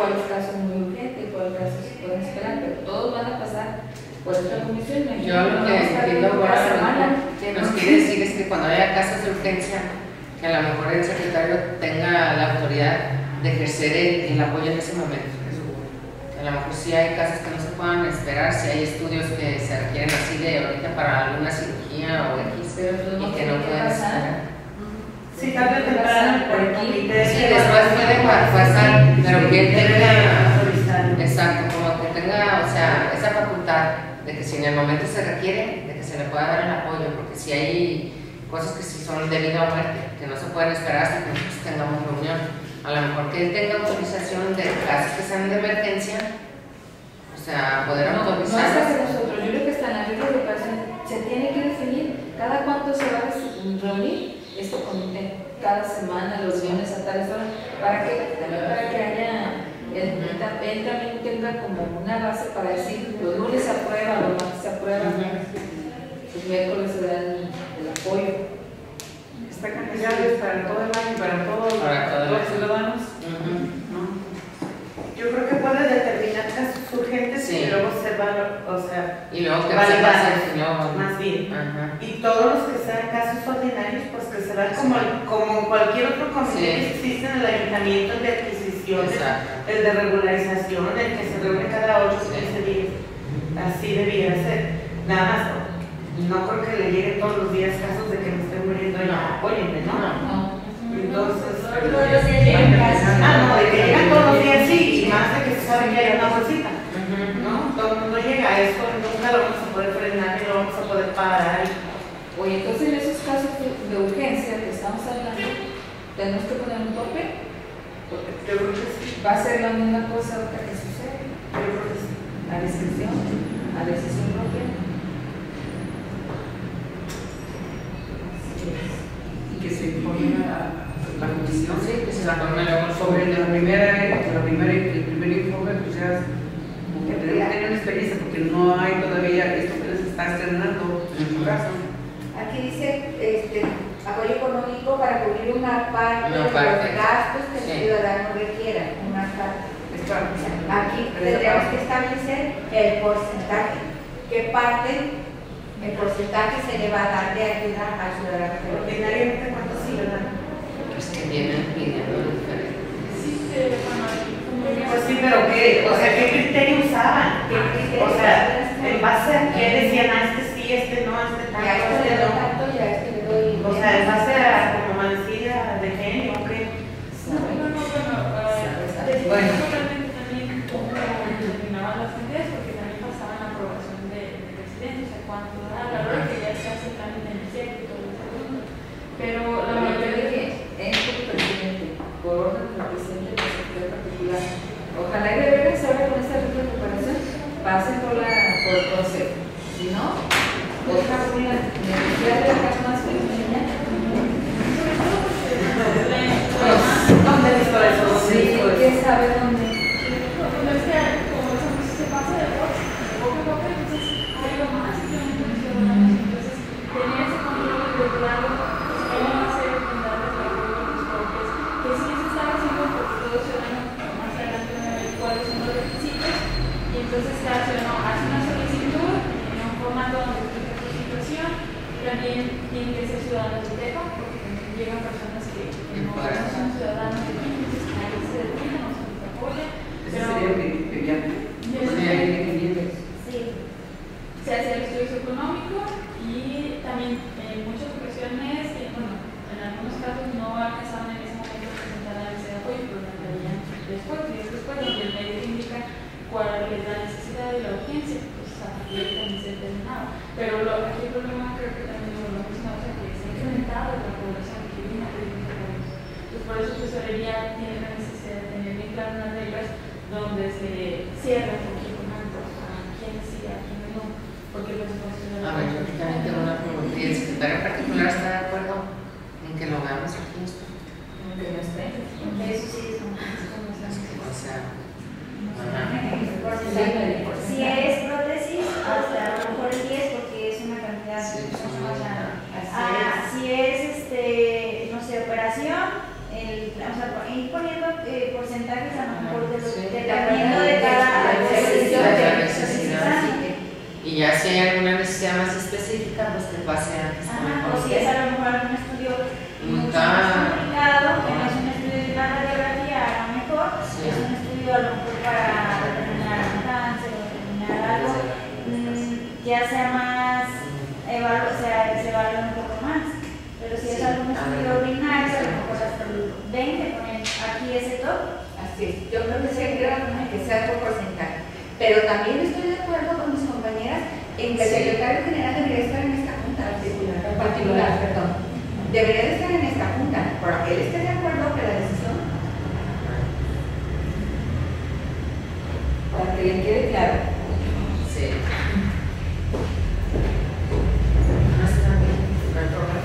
cuando haya casos de urgencia, que a lo mejor el secretario tenga la autoridad de ejercer el apoyo en ese momento. A lo mejor si hay casos que no se puedan esperar, si hay estudios que se requieren así de ahorita para alguna cirugía o X, y que no pueden esperar. Sí, tarde o temprano por el comité. Sí, después puede pasar, pero que él tenga, exacto, como que tenga, o sea, esa facultad de que si en el momento se requiere, de que se le pueda dar el apoyo, porque si hay cosas que sí son de vida o muerte, que no se pueden esperar hasta que nosotros tengamos reunión. A lo mejor que él tenga autorización de casos que sean de emergencia, o sea, poder autorizar. No es que nosotros, yo creo que está en la regla de operación, se tiene que definir cada cuánto se va a reunir este comité, cada semana, los viernes a tales horas, para que haya, él también tenga como una base para decir, los lunes se aprueba, los martes se aprueba, los miércoles se da el apoyo. Esta cantidad es para todo el año, para todos los ciudadanos. Yo creo que puede determinar casos urgentes y luego se va, o sea, y luego que se pasa más bien. Y todos los que sean casos ordinarios, pues que se dan como cualquier otro comité que existe en el ayuntamiento, de adquisición, el de regularización, el que se reúne cada 8 o 15 días. Así debiera ser. Nada más, no creo que le lleguen todos los días casos de que me estén muriendo y apóyenme, ¿no? Entonces, todos los días llegan casos. no, de que llegan todos los días sí, y más de que se sabe que hay una bolsita, ¿no? Todo el mundo llega a esto, nunca lo vamos a poder frenar y lo vamos a poder parar. Oye, entonces en esos casos de urgencia que estamos hablando, tenemos que poner un tope, porque yo creo que sí. Va a ser la misma cosa ahorita que sucede. Yo creo que sí. La decisión, la decisión propia. Y que se informe a la comisión, que se la informe luego sobre el primer informe, pues ya que tenemos que tener una experiencia, porque no hay todavía esto que les está estrenando en su caso. Aquí dice apoyo económico para cubrir una parte de los gastos que el ciudadano requiera, una parte. Aquí tendríamos que establecer el porcentaje, qué parte, el porcentaje se le va a dar de ayuda al ciudadano. Ordinariamente, ¿cuántos ciudadanos? Pues que vienen pidiendo diferente. Pues sí, pero ¿qué? O sea, ¿qué criterio usaban? O sea, ¿en base a qué decían este sí, este no, este tanto? Ya esto le doy tanto, ya este le doy. O sea, ¿en base a como mancilla de genio o qué? Bueno, realmente también cómo determinaban las cantidades, porque también pasaban la aprobación de presidente, o sea, cuánto a la hora que ya se hace el trámite en el CIEC y todo eso. Pero la mayoría de este presidente, por orden del presidente de la Secretaría particular, ojalá y de veras ahora con esta regla de preparación pasen por el consejo. Si no, otra una necesidad de dejar más pequeña. ¿Dónde he visto eso? Sí, ¿quién sabe dónde? No es que como eso se pasa de boca a boca, entonces hay lo más y entonces tenía ese control de claro cómo va a ser en darles la apoyo a los propios, que sí se está haciendo porque todo ciudadano más adelante van a ver cuáles son los requisitos y entonces cada ciudadano hace una solicitud en un formato donde explica su situación. También tienen que ser ciudadanos de TEPA porque también llegan personas que no son ciudadanos de TEPA, entonces nadie se detiene, no se les apoya. Ese sería el que Sí. Se hace el estudio socioeconómico y también en muchas ocasiones, bueno, en algunos casos no alcanzaban en ese momento a presentar la necesidad de apoyo, pero la traían después, donde el médico indica cuál es la necesidad y la urgencia, pues a partir de también se determinaba. Pero aquí el problema creo que también lo mencionamos, o sea, que se ha incrementado la población que viene a pedir apoyo. Entonces por eso tesorería tiene la necesidad de tener bien claras unas reglas donde se cierra un poquito más a quién sí, a quién no, porque los funcionarios... A ver, yo también tengo una pregunta. ¿Y el secretario particular está de acuerdo en que lo veamos aquí esto? Que no esté. Eso sí es como O sea, si es prótesis, hasta a lo mejor el 10 porque es una cantidad si es no sé, operación, o sea, ir poniendo porcentajes a lo mejor de los dependiendo de cada y Y ya si hay alguna necesidad más específica, pues que pase a... O si es a lo mejor un estudio mucho más complicado, que no es un estudio de la radiografía, a lo mejor es un estudio a lo mejor para determinar un cáncer o determinar algo, ya sea más, se evalúa un poco más. Pero si es algún estudio ordinario, a lo mejor hasta el 20 ponen aquí ese top. Así es, yo creo que sea por porcentaje. Pero también estoy de acuerdo con mis compañeras en que el secretario general debería estar en esta junta, en particular, perdón. Debería de estar en esta junta, porque él esté de acuerdo que la decisión, para que le quede claro. Sí. No está bien, no hay problema.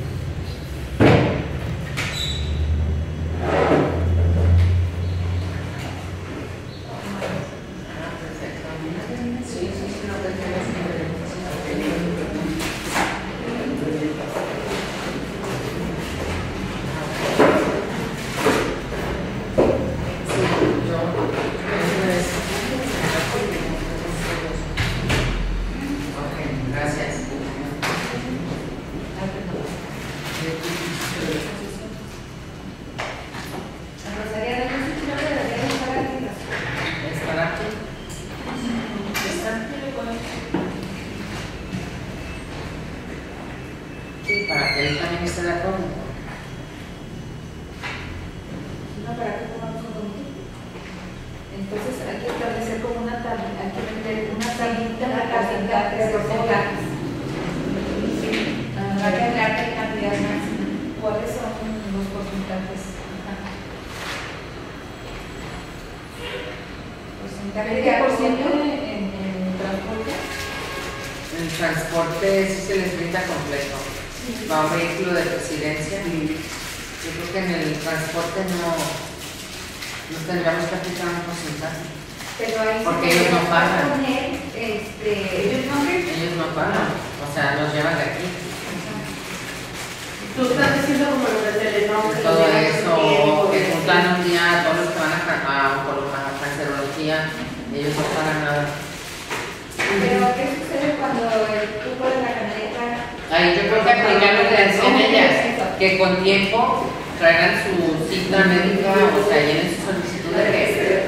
Que con tiempo traigan su cita médica, o sea, llenen su solicitud de registro.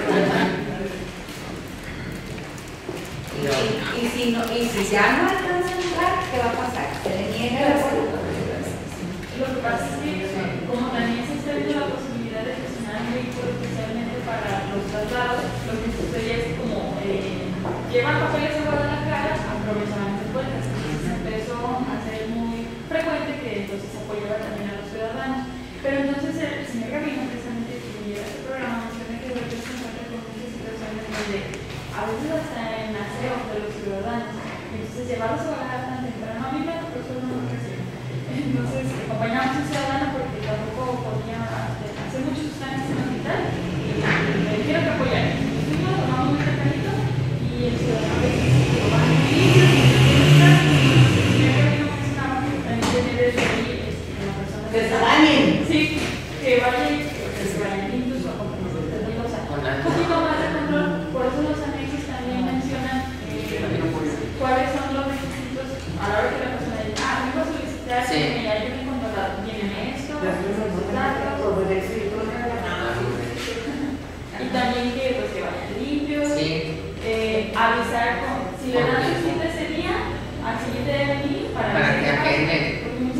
Y si ya no alcanza a entrar, ¿qué va a pasar? ¿Se le niega la salud? Lo que pasa es que, como también se está viendo la posibilidad de gestionar un vehículo especialmente para los traslados, lo que sucede es como llevan papeles a Guadalajara, aprovechaban esas vueltas. Entonces empezó a ser muy frecuente que entonces apoyaba también a los ciudadanos. Pero entonces el señor Gabino, precisamente que viniera a este programa, menciona que debe se encuentra con muchas situaciones donde a veces hasta en aseo de los ciudadanos. Entonces llevarlos a Guadalajara tan temprano, a mí me tocó solo una ocasión. Entonces acompañamos a un ciudadano porque tampoco podía hacer muchos trámites en el hospital y me dijeron que apoyar. Fuimos, tomamos un tempranito y el ciudadano le dice que lo van a que se bañen. Sí, que vayan limpios o acompañados de un poquito más de control. Por eso los anexos también mencionan cuáles son los requisitos a la hora que la persona dice, vengo a solicitar que me ayuden con contrato. Tienen esto, los datos, y también que vayan limpios, avisar si le dan su cita ese día, al siguiente día de venir para que agenden.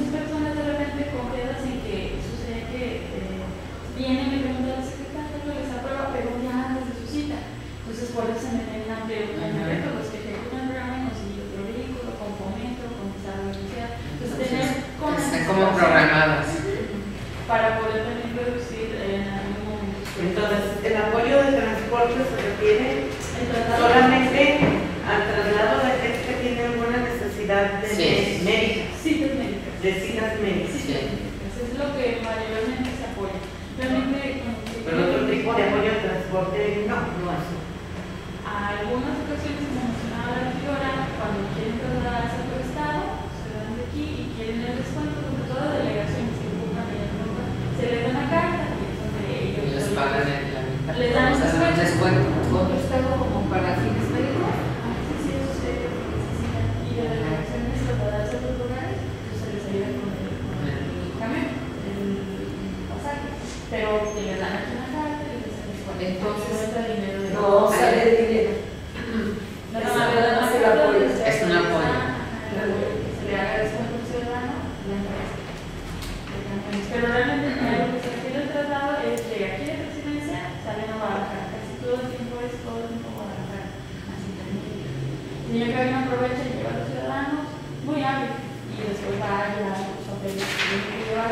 Vienen y preguntan al secretario, les aprueba, pero ya antes de su cita. Entonces, por eso se meten en métodos que ejecutan el programa y conseguir otro vehículo, con fomento, con desarrollo social. Entonces, tener están como programadas para poder también reducir en algún momento. Entonces, el apoyo de transporte se refiere solamente al traslado de gente que tiene alguna necesidad de médica. Citas médicas. De citas médicas. Eso es lo que mayormente se apoya. Realmente, pero otro tipo de apoyo al transporte no hace. Algunas ocasiones, como mencionaba la señora, cuando quieren trasladarse a otro estado, se dan de aquí y quieren el descuento, sobre todo de delegaciones que ocupan en Europa, se les da una carta y es donde ellos pagan la mitad. Les dan un descuento. ¿Otro estado como para fines médicos? Sí,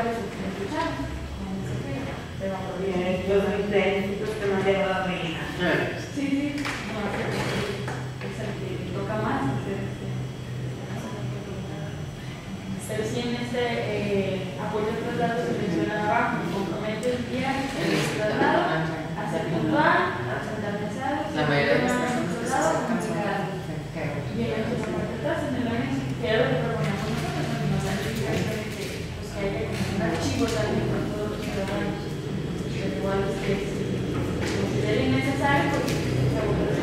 iguales que escuchamos. Bien, yo soy de los que me han llevado a reír. Sí, no, es el que toca más. Pero sí, en este apoyo al traslado se menciona abajo, compromete el viaje, el traslado, hacer puntual, presentar mensajes, La mayoría de las personas que se acercan son y en la parte atrás, en el análisis que era lo que proponemos nosotros, nos dan la indicación de que haya como un archivo también con todos los ciudadanos, igual es que si considera innecesario, pues se aborda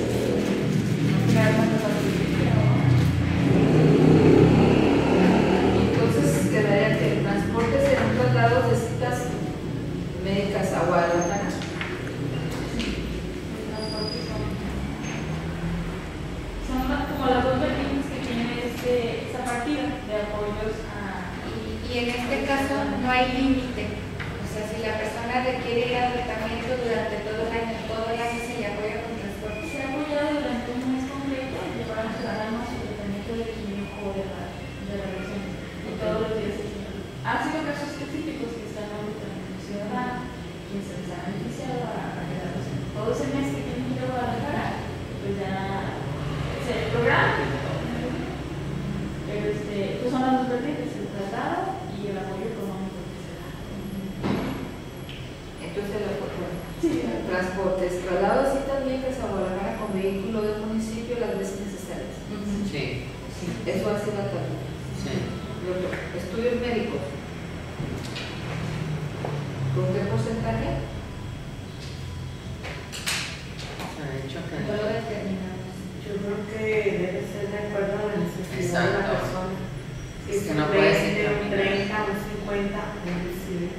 Entonces quedaría que el transporte serán traslados de citas médicas a Guadalajara. Son como las dos vertientes que tiene esta partida de apoyos a... Y en este caso no hay límite. O sea, si la persona requiere ir al tratamiento durante todo el año se le apoya con transporte. Se ha apoyado durante un mes completo llevar a ciudadanos su tratamiento de quimio o de radiación. Y todos los días ha sido casos específicos que están ahorita en el ciudadano, quienes se les ha beneficiado a quedarlos todo ese mes que tienen que ir a Guadalajara, pues ya se programa. Pero pues son las dos vertientes, el traslado y el apoyo económico que se da. Entonces el apoyo. Sí. Transportes, traslado de citas médicas a Guadalajara con vehículo del municipio las veces necesarias. Sí. Eso ha sido la tabla. Sí. Luego, estudios médicos. ¿Con qué porcentaje? Se ha dicho que No lo determinamos. Yo creo que debe ser de acuerdo a la necesidad de la Exacto. persona. Si Es es que un no puede 20, ser un 30, un 50, inclusive.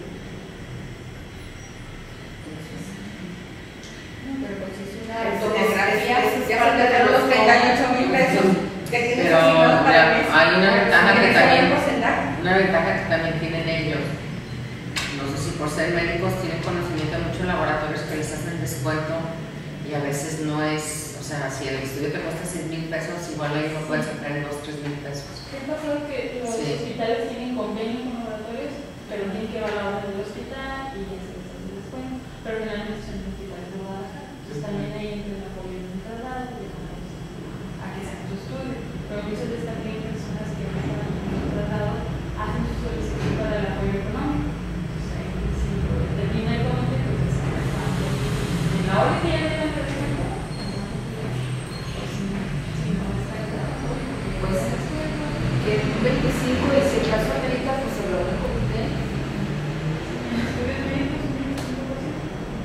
Pero pues si es una Eso tomografía, es ya parte se te de los los 38,000 pesos que tienes Pero asignados para el mes. hay una ventaja que ¿Tienes también, algún porcentaje? una ventaja que también tienen ellos. No sé si por ser médicos tienen conocimiento de muchos laboratorios que les hacen descuento y a veces no es, o sea, si el estudio te cuesta 6,000 pesos, igual ahí no pueden sacar en 2,000 o 3,000 pesos. ¿Qué pasó? Que los Sí. hospitales tienen convenio con laboratorios, pero tienen que llevar la orden del hospital y eso les hace descuento. Pero generalmente son hospitales de Guadalajara. Entonces también ahí entra el apoyo en un traslado y a que se haga su estudio. Pero muchas de estas personas que no están en un traslado hacen su solicitud para el apoyo económico. Entonces ahí si lo determina el comité, pues se en la orden que ya tienen el tratamiento, pues si no está en el apoyo. Pues que un 25 y si el caso amerita, pues se lo da el comité. Estudios médicos, un 25%.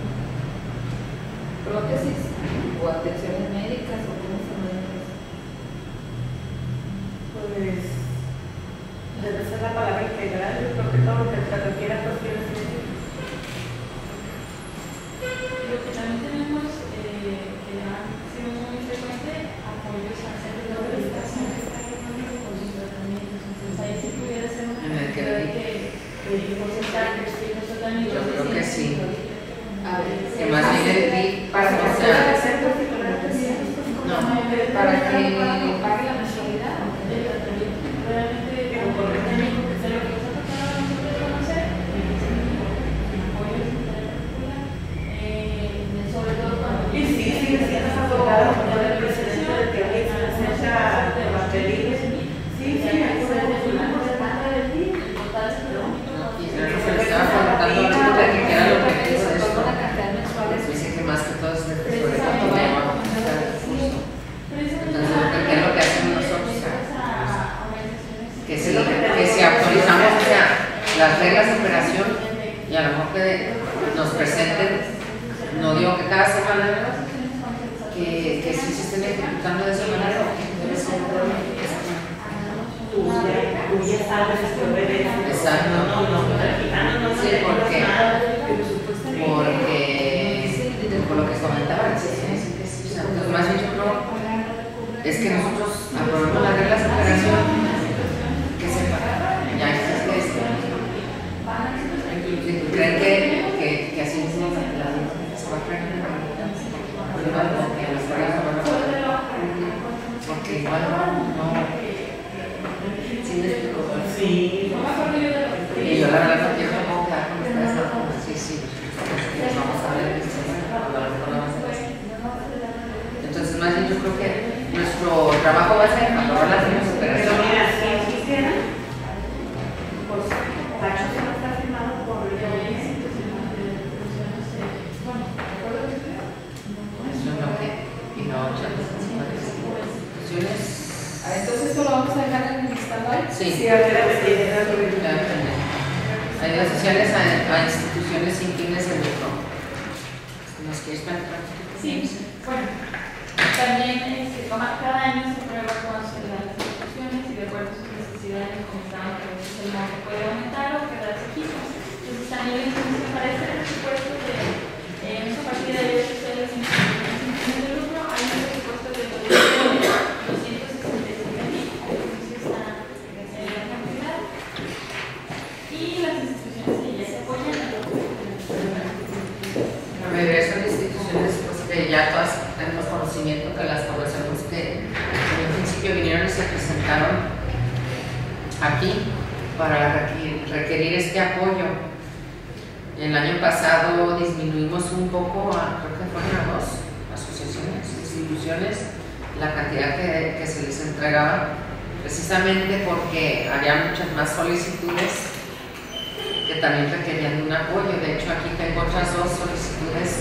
Prótesis o atenciones médicas o cómo se maneja eso. Pues debe ser la palabra integral. Yo creo que todo lo que se refiere a cuestiones médicas. Lo que también tenemos, que ha sido muy frecuente, apoyos a centros de rehabilitación con sus tratamientos. Entonces ahí sí pudiera ser una En el que cantidad de porcentajes que los tratamientos. Yo creo que sí. A ver, Que más bien el PIB, para que o se sea, hacer particularización, no, para que pague la mensualidad. El tratamiento realmente por el técnico que sea lo que nos ha tocado a nosotros conocer, apoyos en particular, sobre todo cuando... Y sí, siendo abogado por el presidente de teoría y ciencia de Bachelet. Sí, me acuerdo de una porcentaje del PIB. El total se lo y se le estaba contando ahorita que era lo que dice esto. Toda una cantidad mensual. Dice que más que todo es de sobre cuánto va a costar el curso. Entonces, ¿qué es lo que hacemos nosotros? O sea, que si actualizamos, o sea, las reglas de operación y a lo mejor que nos presenten, no digo que cada semana, que sí se estén ejecutando de esa manera, debe ser Tú ya sabes que exacto. Sí, porque por lo que comentaban, o sea, pues más bien yo creo es que nosotros aprobamos las reglas de operación que sepa, ya es que creen que así mismo la se va a crear igual porque a las reglas porque igual no sí me explico. Sí. Y Y yo la verdad no quiero tampoco quedar con ustedes como sí, vamos a ver, entonces más bien yo creo que nuestro trabajo va a ser aprobar las mismas operaciones. Pero mira, si quisiera, pues Pacho se va a estar firmado por el Eso es lo que, y no, instituciones. Entonces, ¿esto lo vamos a dejar en el stand-by? Sí. Sí, a ver, Ayudas sociales a instituciones sin fines de lucro. ¿Nos quieres platicar? Sí, bueno, también cada año se prueba cuándo se le dan las instituciones y de acuerdo a sus necesidades, como estaban, que a veces el monto puede aumentar o quedarse fijo. Entonces, también la institución para este presupuesto de esa partida de ayudas sociales sin fines de lucro, hay un presupuesto de 267,000, está en la cantidad. Y las instituciones que ya se apoyan a los La mayoría son instituciones pues, que ya todas tenemos conocimiento que las poblaciones que en un principio vinieron y se presentaron aquí para requerir este apoyo. El año pasado disminuimos un poco, creo que fueron a 2 asociaciones, instituciones, la cantidad que se les entregaba, precisamente porque había muchas más solicitudes que también requerían de un apoyo. De hecho, aquí tengo otras 2 solicitudes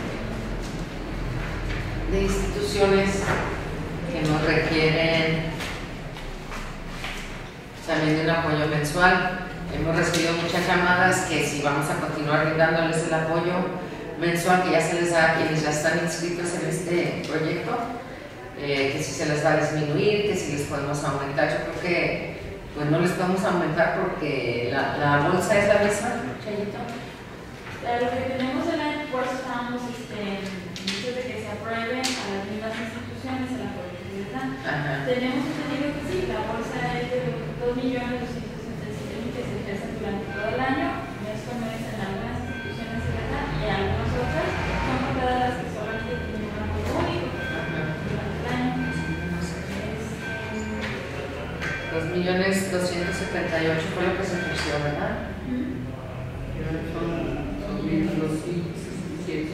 de instituciones que nos requieren también de un apoyo mensual. Hemos recibido muchas llamadas que si vamos a continuar brindándoles el apoyo mensual que ya se les da a quienes ya están inscritos en este proyecto, que si se les va a disminuir, que si les podemos aumentar. Yo creo que pues no les podemos aumentar porque la bolsa es la misma, Chayito. Lo que tenemos en la esfuerzo estamos muchos de que se aprueben a las mismas instituciones el apoyo que les dan. Tenemos entendido que sí, la bolsa es de 2.267.000 que se ejercen durante todo el año, mes con mes en algunas instituciones se les da y algunas otras son contadas las que solamente tienen un apoyo único durante el año. 2.278.000 fue lo que se ofreció, ¿verdad? Son 1.267.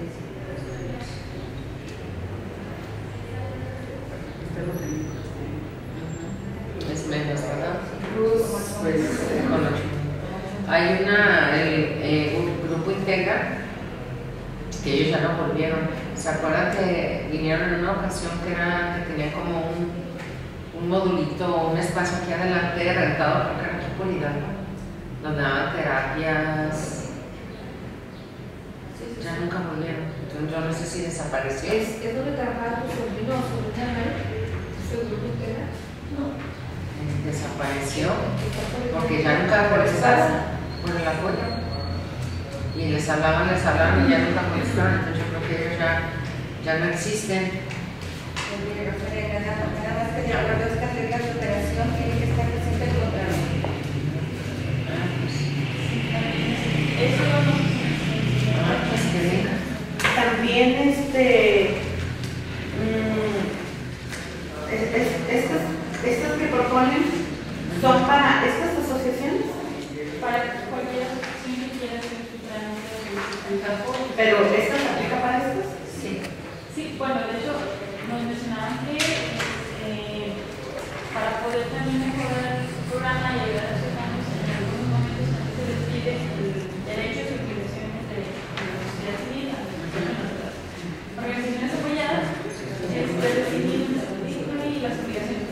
Es menos, ¿verdad? Pues, Con 8. Hay el grupo Integra, que ellos ya no volvieron. ¿Se acuerdan que vinieron en una ocasión que tenía como un modulito, un espacio aquí adelante rentado por aquí por Hidalgo, donde daban terapias? Ya nunca volvieron. Entonces yo no sé si desapareció. ¿Es donde trabajaba tu sobrino o sobrina? ¿Su grupo Integra? No. Desapareció porque ya nunca molestaron por el apoyo y les hablaban y ya nunca molestaron. Entonces yo creo que ellos ya no existen. Nada más que de acuerdo a estas reglas de operación tiene que estar presente el contrato. Eso Pues que venga. también estas que proponen son para estas asociaciones, para cualquier asociación que quiera hacer su trámite de apoyo. pero ¿esta se aplica para estas? Sí. Sí, bueno, de hecho, nos mencionaban que para poder también mejorar su programa y ayudar a los ciudadanos en algunos momentos se les pide derechos y obligaciones de la sociedad civil, a las organizaciones apoyadas, definir el artículo y las obligaciones.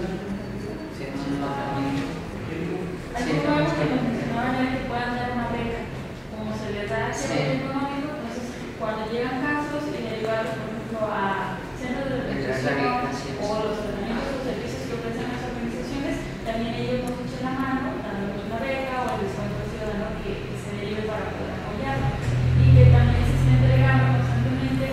Algo nuevo que nos mencionaban era que puedan dar una beca, como se les da apoyo económico, entonces cuando llegan casos y ayudarlos, por ejemplo, a centros de rehabilitación o los tratamientos o servicios que ofrecen las organizaciones, también ellos nos echan la mano, dándonos una beca o el descuento ciudadano que se derive para poder apoyar. Y que también se está entregando constantemente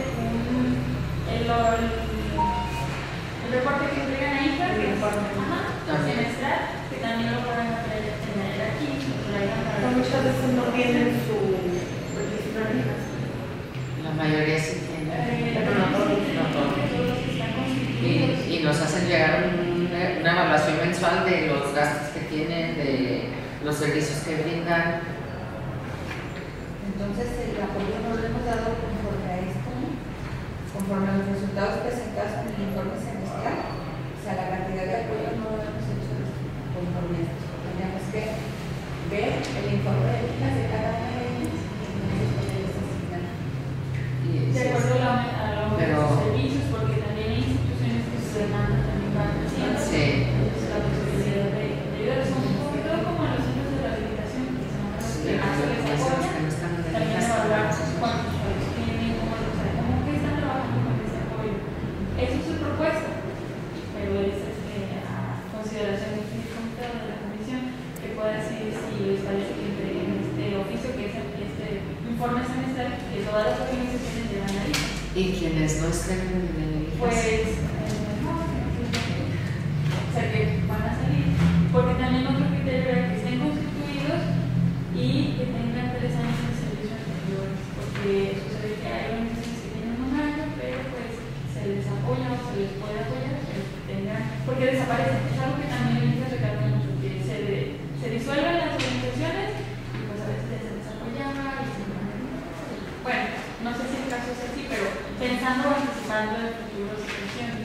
el reporte que entregan a IFA, que es semestral, que también lo pueden tener aquí, lo traigan para Muchas veces no tienen su registro. La mayoría sí tiene. pero no todos los que están constituidos. Y nos hacen llegar una evaluación mensual de los gastos que tienen, de los servicios que brindan. Entonces el apoyo no lo hemos dado conforme a esto, ¿no? Conforme a los resultados presentados en el informe semestral, o sea, la cantidad de apoyo no lo hemos hecho conforme a esto. Tenemos que ver el informe de vidas de cada una de ellas y nosotros asignar. De acuerdo a los servicios, porque también hay instituciones que se demandan también para pacientes. Sí. Entonces la posibilidad de ayudar es un poquito como en los centros de rehabilitación, que son los que más se les apoya. También evaluar cuántos usuarios tienen, cómo que están trabajando con ese apoyo. Esa es su propuesta, pero es a consideración del comité de la comisión que pueda decir si les parece que entreguen este oficio, que es este informe semestral, que todas las organizaciones llevan ahí. ¿Y quienes no estén en el Pues, no, o sea que van a salir, porque también otro criterio era que estén constituidos y que tengan 3 años de servicio anteriores, porque sucede que hay organizaciones que tienen 1 año, pero pues se les apoya o se les puede apoyar, pero que tengan, porque desaparecen, es algo que también ahorita recalca mucho, que se disuelven las organizaciones y pues a veces se les apoyaba y se bueno, no sé si el caso es así, pero pensando o anticipando en futuras situaciones.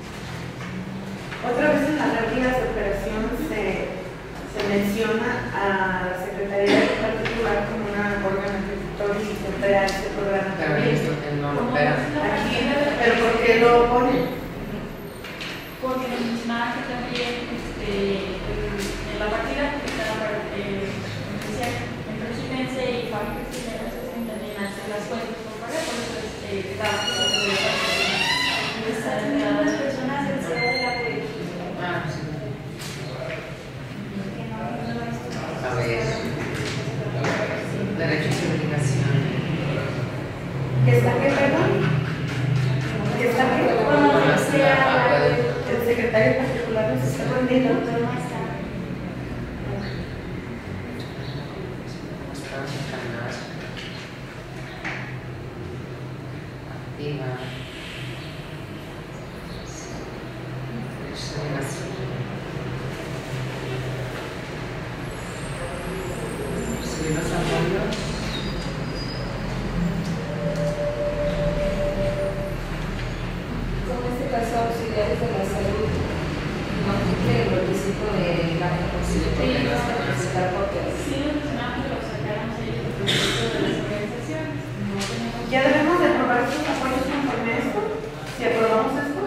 Otra vez en las reglas de operación se menciona a la Secretaría de Particular como una órgano ejecutor y se opera este programa. Pero esto que no lo opera. Aquí, pero ¿por qué lo ponen? Porque nos mencionaba que también en la partida que estaba en presidencia y fábricas también hacer las cuentas por pagar, por eso las personas del CEO del apoyo. Ah, sí. Que no A ver. Derechos y obligaciones. ¿Qué está qué, perdón? ¿Qué está qué? El secretario particular nos está rendiendo, pero no está. Activa. Recibir los apoyos. Como en este caso auxiliares de la salud, no cumple el requisito de la posible porque no se necesita porque sí nos mencionamos que lo sacáramos ellos del proyecto de las organizaciones. No tenemos. ¿Ya debemos de aprobar estos apoyos conforme a esto? Si aprobamos esto,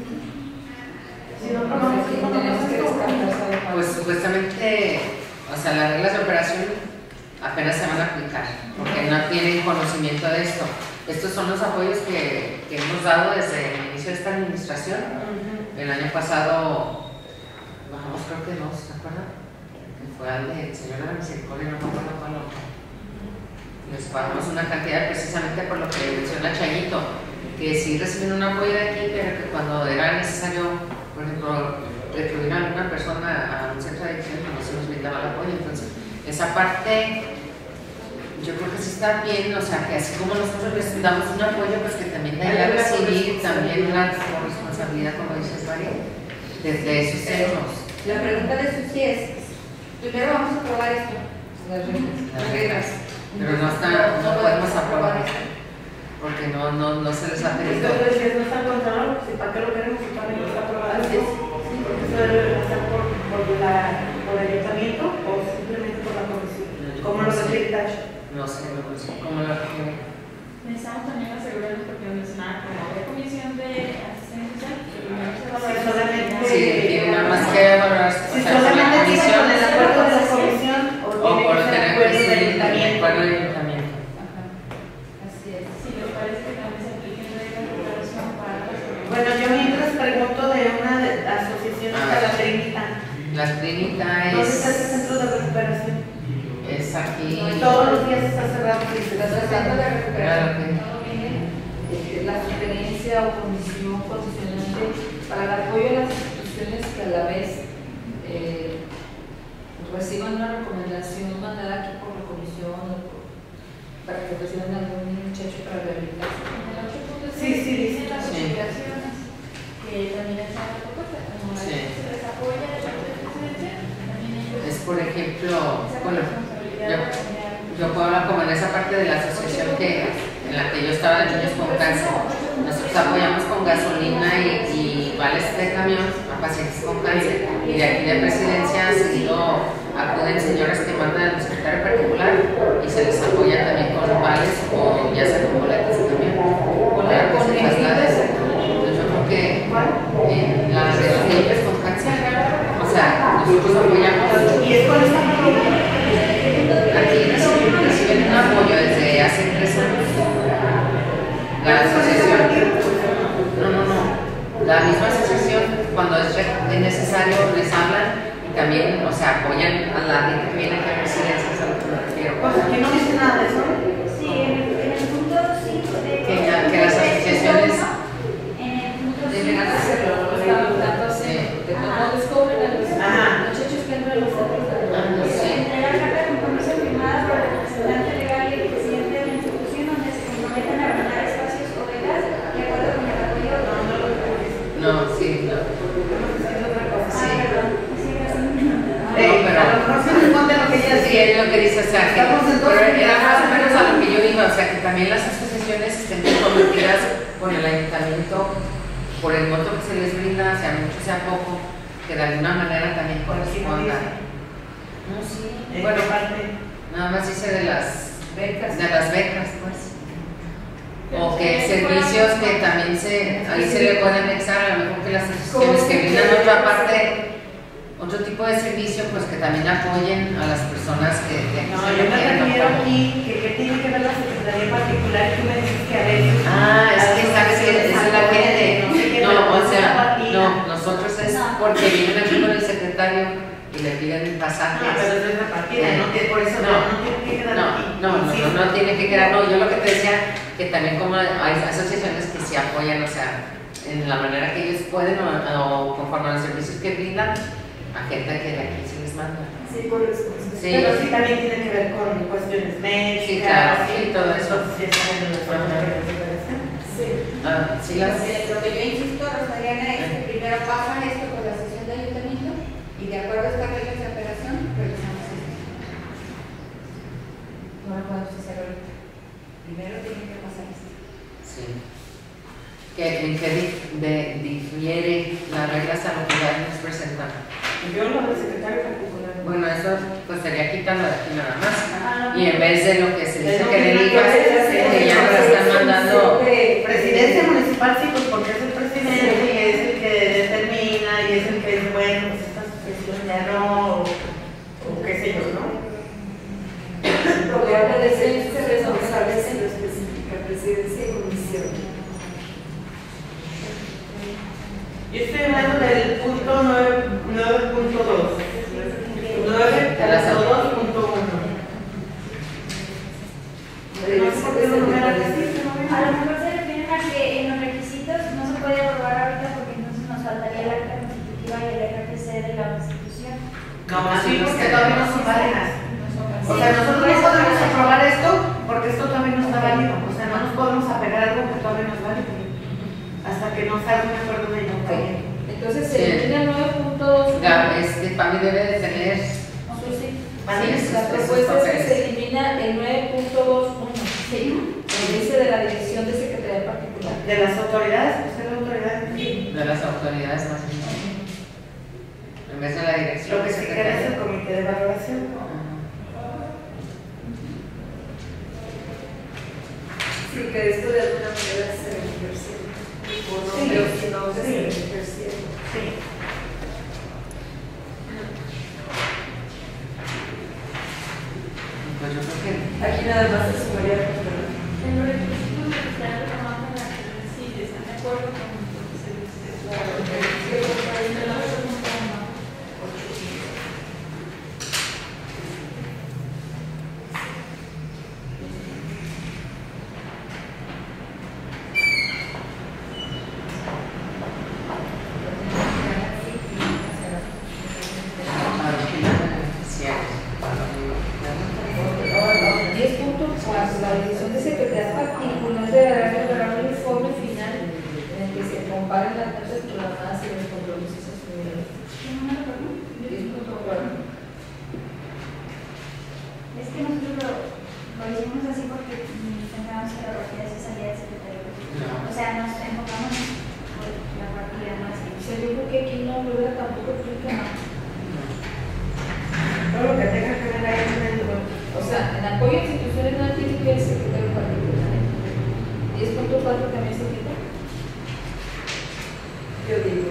si no aprobamos esto, tenemos que descartar. Pues supuestamente, o sea, las reglas de operación apenas se van a aplicar, porque no tienen conocimiento de esto. Estos son los apoyos que hemos dado desde el inicio de esta administración. El año pasado bajamos creo que 2, ¿se acuerdan? Que fue al del Señor de la Misericordia, no me acuerdo cuál otro. Les pagamos una cantidad precisamente por lo que menciona Chayito, que sí reciben un apoyo de aquí, pero que cuando era necesario, por ejemplo, recluir a alguna persona a un centro de adicción, no se nos brindaba el apoyo. Entonces, esa parte yo creo que sí está bien, o sea, que así como nosotros les damos un apoyo, pues que también de allá recibir también la responsabilidad, como dices, María, desde esos centros. La pregunta de Susi es, primero vamos a probar esto, las reglas. Pero no podemos aprobar esto, porque no se les ha pedido. Entonces, si no está en control, si para qué lo queremos, si para qué no está aprobado, porque eso debe pasar por el ayuntamiento o simplemente por la comisión, como los acreditados. No sé, como lo que Necesitamos también asegurarnos porque nos mencionaba como la comisión de asistencia social, que primero se evalúa. Si solamente. sí, tiene nada más que evaluar, Si solamente tiene con el acuerdo de la comisión o tiene por que ser tener acuerdo que del ser el ayuntamiento. acuerdo del ayuntamiento. Así es. Si les parece que también se apliquen reglas de operación para las Bueno, yo mientras pregunto de una asociación hasta la Trinita. La clínica ¿Dónde está ese es centro de recuperación? aquí. Todos los días está cerrado. Estás tratando de recuperar Claro la sugerencia o condición condicionante para el apoyo a las instituciones que a la vez reciban una recomendación mandada aquí por la comisión o para que reciban algún muchacho para rehabilitarse. Sí, dice. las obligaciones, que también está la propuesta, como se les apoya de la presidencia, también es, por ejemplo, bueno, yo puedo hablar como en esa parte de la asociación en la que yo estaba de niños con cáncer. Nosotros apoyamos con gasolina y vales de camión a pacientes con cáncer. Y de aquí de Presidencia han seguido, acuden señoras que mandan al hospital particular y se les apoya también con vales o ya sea con boletas de camión. Entonces yo creo que la de los niños con cáncer, o sea, nosotros apoyamos. ¿Y es con esta partida? Aquí reciben un apoyo desde hace 3 años. La asociación, no, la misma asociación, cuando es necesario, les hablan y también, o sea, apoyan a la gente que viene aquí a Presidencia, es a lo que me refiero. Pues aquí no dice nada de eso. Sí, en el punto 5 de... Que las asociaciones En el punto 5 deben hacerlo, lo están hablando así, de cómo descubren a los muchachos que entran a los centros de entregar carta de compromiso firmada por el representante legal y el presidente de la institución donde se comprometen a brindar espacios o becas de acuerdo con el apoyo. No, sí, no. Sí. Pero a lo mejor se responde a lo que ella Sí, es lo que dice, o sea, que, pero era más o menos a lo que yo iba, o sea, que también las asociaciones estén comprometidas con el ayuntamiento por el monto que se les brinda, sea mucho, sea poco, que de alguna manera también corresponda. No, sí. Bueno, nada más dice de las becas, pues. O que servicios que también ahí se le puede anexar, a lo mejor que las asociaciones que brindan otra parte, otro tipo de servicio, pues que también apoyen a las personas que no, yo me refiero aquí que tiene que ver la secretaría particular y tú me dices que a veces... es que sabes que es la gente, no, o sea, no, nosotros es porque vienen aquí con el secretario y le piden pasajes. pero es una partida, por eso no tiene que quedar aquí. No tiene que quedar, no, yo lo que te decía, que también como hay asociaciones que se apoyan, o sea, en la manera que ellos pueden o conforme a los servicios que brindan, a gente que de aquí se les manda. Sí, por responsabilidad. Sí. Pero sí también tiene que ver con cuestiones médicas. Sí, claro, sí, todo eso. Sí, está en la Sí. Sí, las... Lo que yo insisto, Rosariana, es que primero pasan esto por la sesión de ayuntamiento y de acuerdo a estas reglas de operación, realizamos esto. No lo podemos hacer ahorita. Primero tiene que pasar esto. Sí. ¿En qué difiere las reglas a lo que ya nos presentan? Yo lo del secretario particular. Bueno, eso pues sería quitarlo de aquí nada más. Y en vez de lo que se dice que le digas, que ya nos están mandando. Presidencia municipal, sí, pues porque es el presidente y es el que determina y es el que es bueno, pues esta asociación ya no, o qué sé yo, ¿no? Lo que habla de ser responsables en lo específica, presidencia y comisión. Yo estoy hablando del punto 9.2. 9.2.1. A lo mejor se refieren a que en los requisitos no se puede aprobar ahorita porque entonces nos faltaría el acta constitutiva y el RFC de la Constitución. No, sí, porque todavía no son válidas. O sea, nosotros no podemos aprobar esto porque esto todavía no está válido. O sea, no nos podemos apegar a algo que todavía no es válido. Hasta que no salga un acuerdo de ayuntamiento. Entonces se elimina 9.2. Para mí debe de tener. La propuesta es que se elimina el 9.2.1. Que dice de la Dirección de Secretaría Particular. De las autoridades, pues es la autoridad. De las autoridades más bien. En vez de la dirección. Lo que se queda es el comité de valoración. Sí, que esto de alguna manera se ejerce. O no, pero si no se ejerce. Sí. Pues yo creo que. Aquí nada más se sumaría. En los requisitos que se han retomado sí, están de acuerdo con lo que se dice. La Dirección de Secretaría Particular deberá elaborar un informe final en el que se comparen las metas programadas y los compromisos asumidos. 10.4. Es que nosotros lo hicimos así porque pensábamos que la partida se salía del secretario. No. O sea, nos enfocamos en la partida más. O sea, yo creo que aquí no, ¿verdad? Tampoco aplica. Todo lo que tenga que ver ahí con el O sea, en apoyo institucional no tiene que el secretario particular. 10.4 también se quita. Yo digo.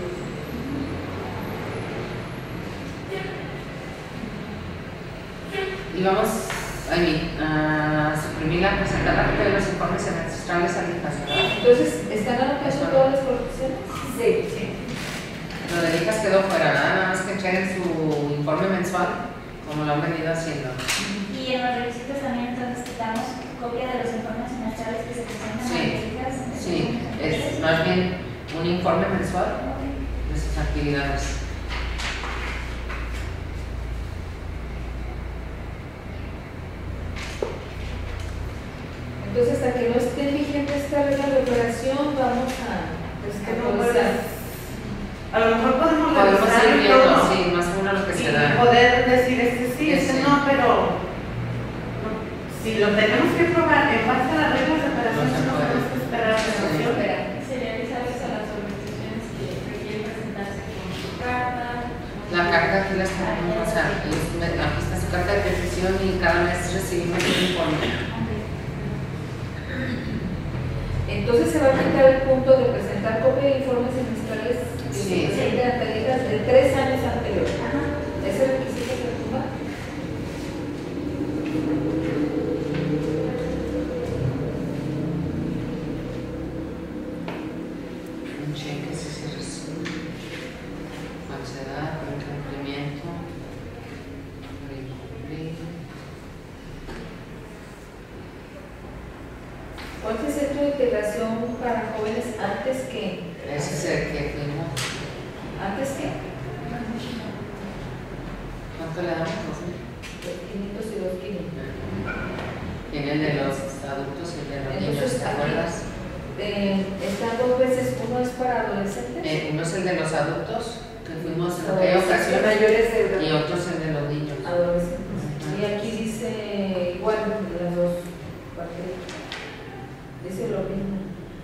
Y vamos a suprimir la presentar la copia de los informes semestrales al IJAS, ¿verdad? Entonces, ¿están anotando todas las correcciones? Sí. Lo de IJAS quedó fuera, nada más que entreguen su informe mensual, como lo han venido haciendo. Y en los requisitos también entonces quitamos copia de los informes semestrales que se presentan Sí. en las críticas. Sí, es más bien un informe mensual de sus actividades. Entonces, hasta que no esté vigente esta regla de operación, vamos a... Es que no actualizar. A lo mejor podemos Podemos revisar ir viendo, todo sí, más o menos lo que y se da. poder decir sí, Sí. no, pero si lo tenemos que probar en base a las reglas de operación, No se no puede. tenemos que esperar a la operación. Sería avisarles a las organizaciones que requieren presentarse con su carta. La carta aquí la tenemos, o sea, aquí está su carta de petición y cada mes recibimos un informe. Entonces se va a quitar el punto de presentar copia de informes semestrales que Sí. se presenten ante IJAS de 3 años anteriores. ¿Ese requisito se tumba? Un cheque si se recibe, falsedad, incumplimiento, por incumplir. ¿Cuál es el centro de integración para jóvenes antes que? Ese es el que fuimos. ¿Antes que? ¿Cuánto le damos? 2.500 y 2.500. Tiene el de los adultos y el de los niños, Entonces, ¿te acuerdas? Están dos veces, uno es para adolescentes. Uno es el de los adultos, que fuimos en aquella ocasión, mayores de edad. y otro es el de los niños. Adolescentes. Y aquí dice igual las dos partes. Dice lo mismo.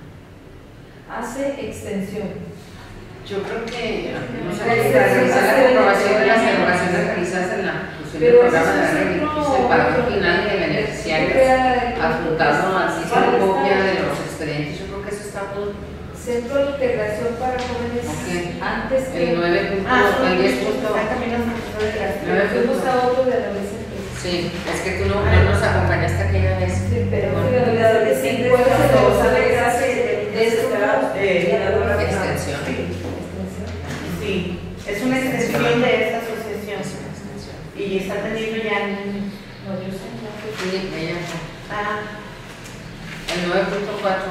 Hace extensión. Yo creo que no sé, La para revisar la comprobación de las extensión. erogaciones realizadas en la inclusión del Pero programa de ese es la un beneficio del pago final de beneficiarios adjuntado así como copia de los expedientes. Yo creo que eso está muy. Centro de integración para jóvenes Ok. antes que. El 9. El 10. Fuimos a otro de adolescentes. Sí, es que tú no nos acompañaste aquella vez. Sí, pero Bueno, fue de adolescentes. ¿Cuál es el de los adolescentes? extensión. Sí, es una extensión de esta asociación Es una extensión. y está teniendo ya niños. No, yo sé, no sé. Sí, ella. Ah, El 9.4.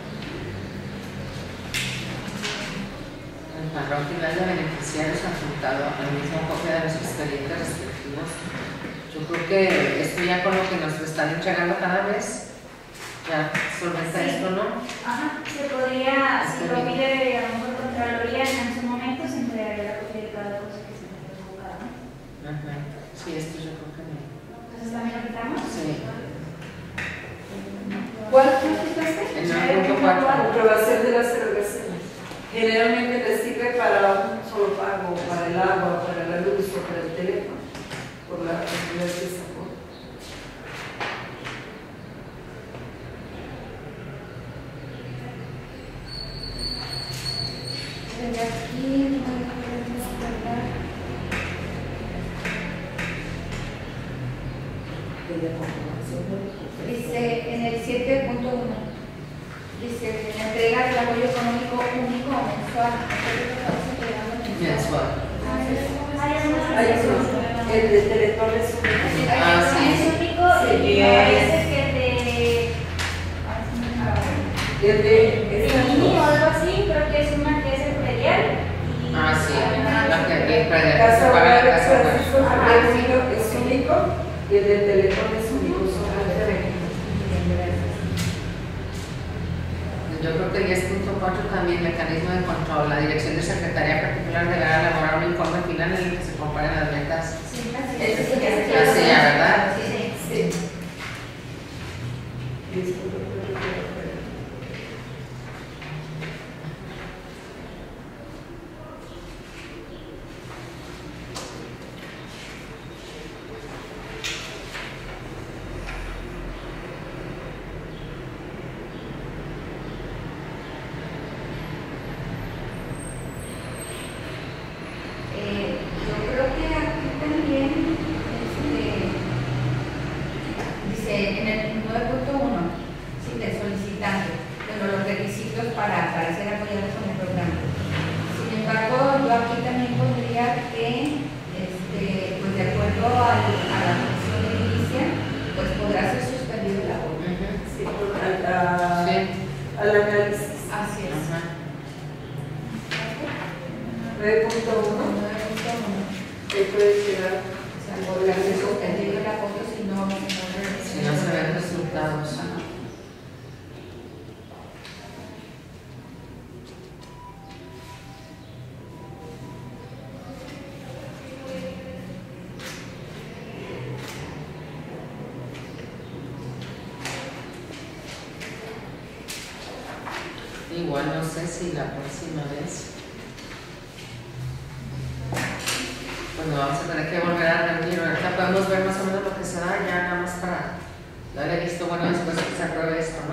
El padrón final de beneficiarios adjuntado al mismo copia de los expedientes respectivos. Yo creo que esto ya con lo que nos están entregando cada vez, ya solventa Sí. esto, ¿no? Ajá, se podría, si lo pide a lo mejor Contraloría en su momento, se entregaría la copia de cada cosa que se me convocada, ¿no? Ajá. Sí, esto yo creo que no. Entonces también lo quitamos. Sí. ¿Cuál quitaste? El 9.4. Aprobación de las erogaciones. Generalmente les sirve para un solo pago, para el agua, para la luz o para el teléfono, por la cantidad que sacó. Aquí no podemos guardar. De la comprobación de los Dice en el 7.1, dice, entrega el apoyo económico único o mensual. Nosotros estamos entregando mensual. Mensual. Hay uno, el de Teletón es un. Ah, sí. Es único y Sí, me parece que de... El de de mini o algo así, creo que es una que es el predial. Y Ah, sí. La que el Casa se paga la Hogar casa. Francisco Ajá. Javier es único y el de Teletón es único. Son diferentes. Yo creo que el 10.4 también, mecanismo de control. La dirección de secretaría particular deberá elaborar un informe final en el que se comparen las metas. Sí, así Ese es. sí ya se Así ya, ¿verdad? Sí. la función edilicia, pues podrá ser suspendido el apoyo. Sí, al análisis. Así es. 9.1. ¿Qué puede llegar? O sea, podrá ser suspendido el apoyo si no Si no se ven resultados. Igual no sé si la próxima vez pues nos vamos a tener que volver a reunir. Ahorita podemos ver más o menos lo que se da, ya nada más para darle visto bueno después de que se apruebe esto, ¿no?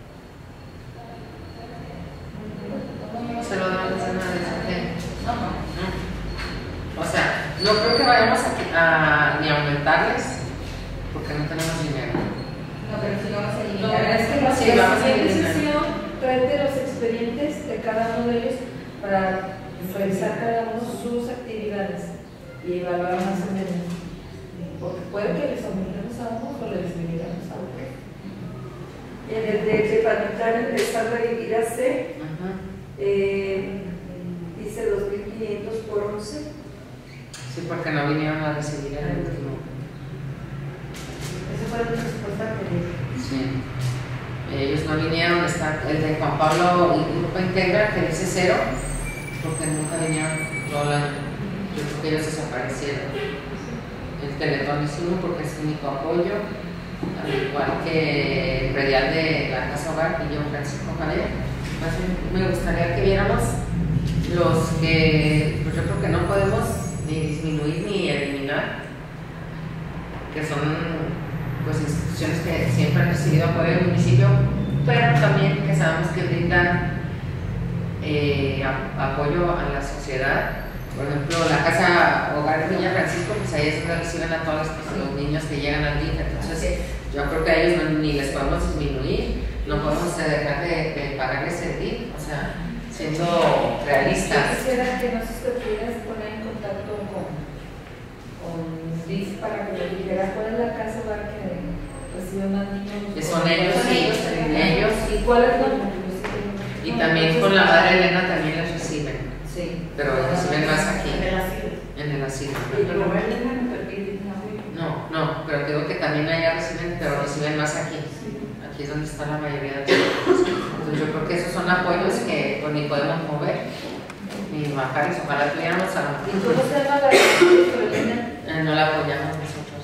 Se lo damos de una vez, ¿ok? No. O sea, no creo que vayamos ni a aumentarles porque no tenemos dinero. No, pero si vamos a Lo eliminar. que es que Sí, vamos a la siguiente eliminar. sesión, tráete los expedientes de cada uno de ellos para revisar cada uno sus actividades y evaluar más o menos. Porque puede que les aumentemos a unos o les disminuyamos a otros. En el de departamental empezar a dividir a C, dice 2.500 por 11. Sí, porque no vinieron a recibir el último. Esa fue la respuesta que dije. Sí. Ellos no vinieron, está el de Juan Pablo y Grupo Integra que dice 0, porque nunca vinieron todo el año. Yo creo que ellos desaparecieron. El Teletón es 1 porque es único apoyo, al igual que el predial de la Casa Hogar y yo, Francisco Javier. Más bien, me gustaría que viéramos los que, pues yo creo que no podemos ni disminuir ni eliminar, que son pues instituciones que siempre han recibido apoyo del municipio, pero también que sabemos que brindan apoyo a la sociedad. Por ejemplo, la Casa Hogar de Villa Francisco, pues ahí es donde reciben a todos los niños que llegan al DIF. Entonces, yo creo que a ellos ni les podemos disminuir, no podemos dejar de pagarles el DIF, o sea, siendo realistas. Yo quisiera que no se pudieras poner en contacto con DIF para que le dijera cuál es la casa hogar que recibe más niños. Que son ellos, sí, ellos. ¿Y cuál es la? Y también con la Madre Elena también les reciben. Sí. Pero reciben más aquí, En el asilo. en el asilo. No, pero creo que también allá reciben, pero reciben más aquí. Aquí es donde está la mayoría de los. Entonces yo creo que esos son apoyos que pues, ni podemos mover, ni bajarles. Ojalá tuviéramos a ¿Y cómo se llama la no la apoyamos nosotros.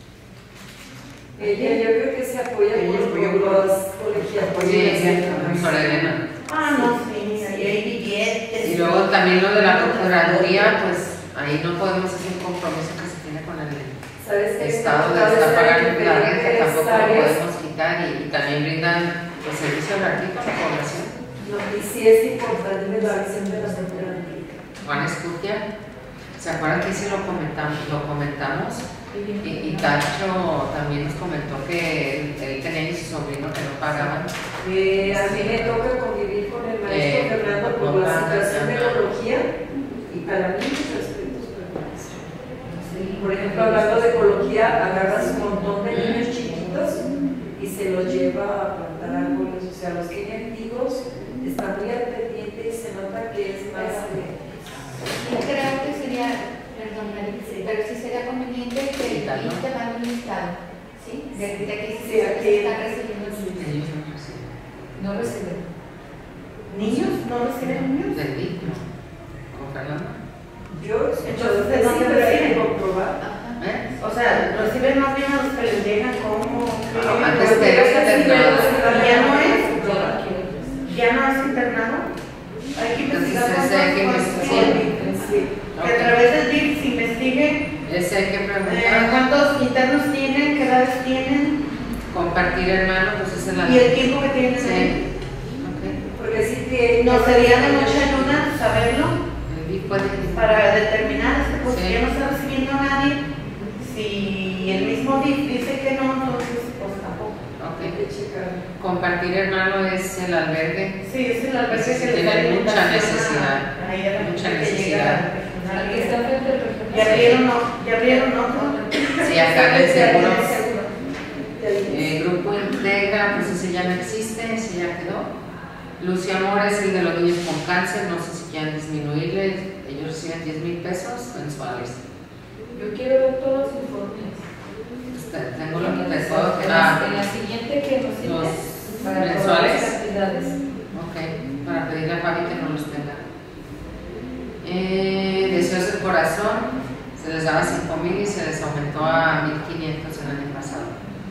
Ella yo creo que se apoya por los colegiados. Sí, por Elena. Ah, no, sí, ahí hay billetes. Y luego también lo de la Procuraduría, pues ahí no podemos hacer un compromiso que se tiene con el ¿Sabes qué? Estado de estar pagando la renta, tampoco lo podemos quitar y también brindan los servicios gratuitos a la población. No, y sí es importante la visión de la Procuraduría. Juan Escutia, ¿se acuerdan que sí lo comentamos? Y Tacho también nos comentó que él tenía y su sobrino que no pagaban. A mí me toca convivir con el maestro Fernando por la situación de ecología y para mí mis respetos personales. Por ejemplo, hablando de ecología, agarras un montón de niños chiquitos y se los lleva a plantar árboles. O sea, los que tienen hijos están muy al pendiente y se nota que es más Yo creo que sería, perdón, pero sí sería conveniente que el INSS te mande un listado, ¿sí? De que Sí, aquí están recibiendo el Ellos no reciben. no reciben. ¿Niños? ¿No reciben niños? Del DIF, ¿no? ¿Con Fernando? Yo, Entonces, sí, no se pero hay que reciben. comprobar. ¿Eh? O sea, reciben más bien a los que les llegan como... Antes de los internados. Ya no es internado. Hay que investigar Entonces, hay que investigar. que a través del DIF se investigue Ese hay que preguntar. cuántos internos tienen, qué edades tienen Compartir hermano, pues esa es la. y el tiempo que tienen. Sí. Porque sí que No sería de noche a luna saberlo El DIF puede. para determinar pues Sí. ya no está recibiendo a nadie. Si el mismo DIF dice que no, entonces pues tampoco. Ok. que checar. Compartir hermano es el albergue. Sí, es el albergue Sí, que le tiene da mucha alimentación necesidad, ahí a la mucha gente que necesidad. llega al regional. Aquí está frente al Ya abrieron otro. Sí, Sí, acá en el seguro. seguro. Grupo Integra, pues ese ya no existe, ese ya quedó. Luz y Amor es el de los niños con cáncer, no sé si quieren disminuirle, ellos reciben 10,000 pesos mensuales. Yo quiero ver todos los informes. Tengo lo que les puedo En la siguiente que nos los sirve para mensuales. las cantidades. Ok, para pedirle a Fabi que no los tenga. Deseos del corazón, se les daba 5,000 y se les aumentó a 1,500 el año pasado.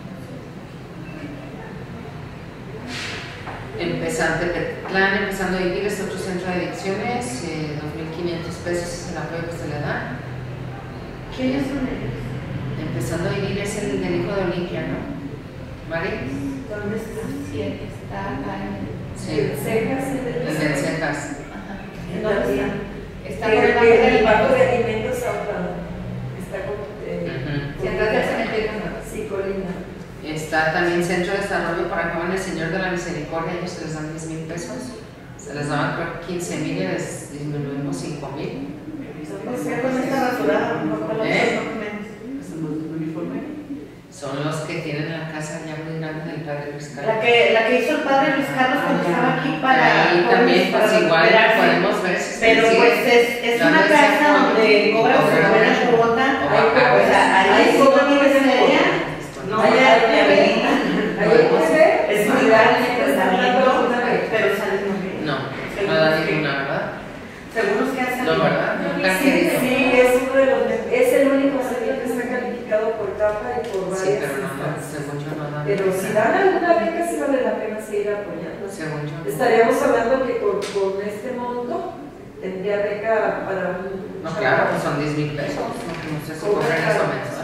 Empezando a vivir es otro centro de adicciones, 2,500 pesos es el apoyo que se le da. ¿Quiénes son ellos? Empezando a vivir es el del hijo de Olimpia, ¿no? ¿Mari? ¿Dónde está? Sí, está acá Sí. El Cejas, El de Cejas. en ¿dónde está? Está por el el banco de alimentos ahorrado. Está como. Ujú. Si atrás del cementerio, ¿no? Sí, Colina. Está también Centro de Desarrollo para Jóvenes Señor de la Misericordia, ellos se les dan 10,000 pesos. Se les daban creo 15,000 y les disminuimos 5,000. ¿Por qué con esta rasurada? No, para los uniforme. Son los que tienen la casa ya muy grande del padre Luis Carlos. La que hizo el padre Luis Carlos cuando estaba aquí para. Ahí también, pues para igual recuperarse. podemos ver si se Pero sigue pues es una dando ese casa apoyo. donde cobra su buena cuota. O O sea, ahí ¿Hay todo vive en ella. No, allá en la avenida. Es muy grande, pues pero sale muy bien. No, no da ninguna, ¿verdad? Seguros que hacen. No, ¿verdad? Nunca Sí, querido. sí, es uno de los. Es el único centro que está calificado por CAPA y por Sí, varias pero no, instancias. según yo no dan. Pero si dan alguna beca, sí vale la pena seguir apoyando. Según yo. Estaríamos hablando que con este monto tendría beca para un. No, claro, pues son 10,000 pesos. No sé si cobran eso mensual.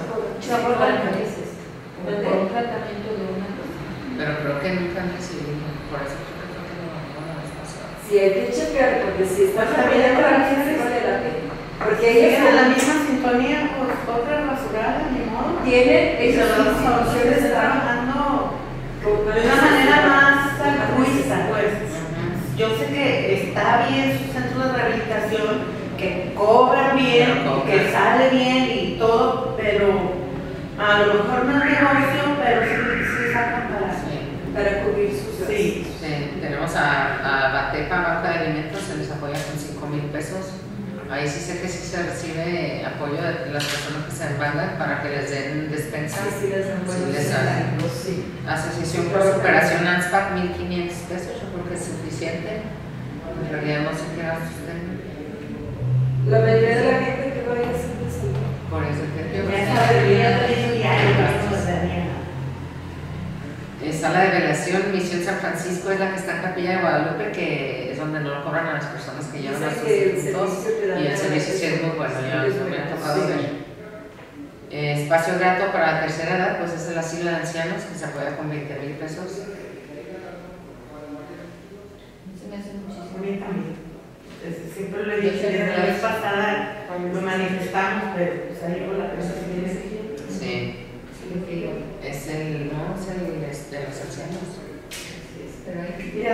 Por un tratamiento de una cosa. Pero creo que nunca han recibido. Por eso creo que lo mandó la vez pasada. Sí, hay que checar, porque si están también para mí sí vale la pena. Porque Siguen ellos en la misma sintonía, pues otra rasurada, ni modo. tienen Y ellos las instituciones trabajando de una manera más altruista, pues. Yo sé que está bien su centro de rehabilitación, que cobran bien, que sale bien y todo, pero a lo mejor no es negocio, pero sí sacan para cubrir sus gastos. Sí. Sí, tenemos a Batepa, Banca de Alimentos, se les apoya con 5,000 pesos. Ahí sí sé que sí se recibe apoyo de las personas que se enbandan para que les den despensa. Sí, les dan buenos les dan. incentivos, sí. Asociación Pro Superación ANSPAC, 1,500 pesos, yo creo que es suficiente. En realidad no sé qué gastos tengan. La mayoría de la gente que vaya a hacer eso. Por eso que Ya sabe, ya también diario, gastos de día. Sala de Velación, Misión San Francisco es la que está en Capilla de Guadalupe, que es donde no lo cobran a las personas que llevan a sus difuntos. Y el servicio sí es muy bueno, ya me ha tocado ver. Espacio grato para la tercera edad, pues es el asilo de ancianos que se apoya con 20,000 pesos. Se me hace muchísimo. A mí también. Siempre lo he dicho, la vez pasada lo manifestamos, pero salió la cosa que viene siguiendo. Sí. Es el, no, es el de los ancianos. Pero hay Mira,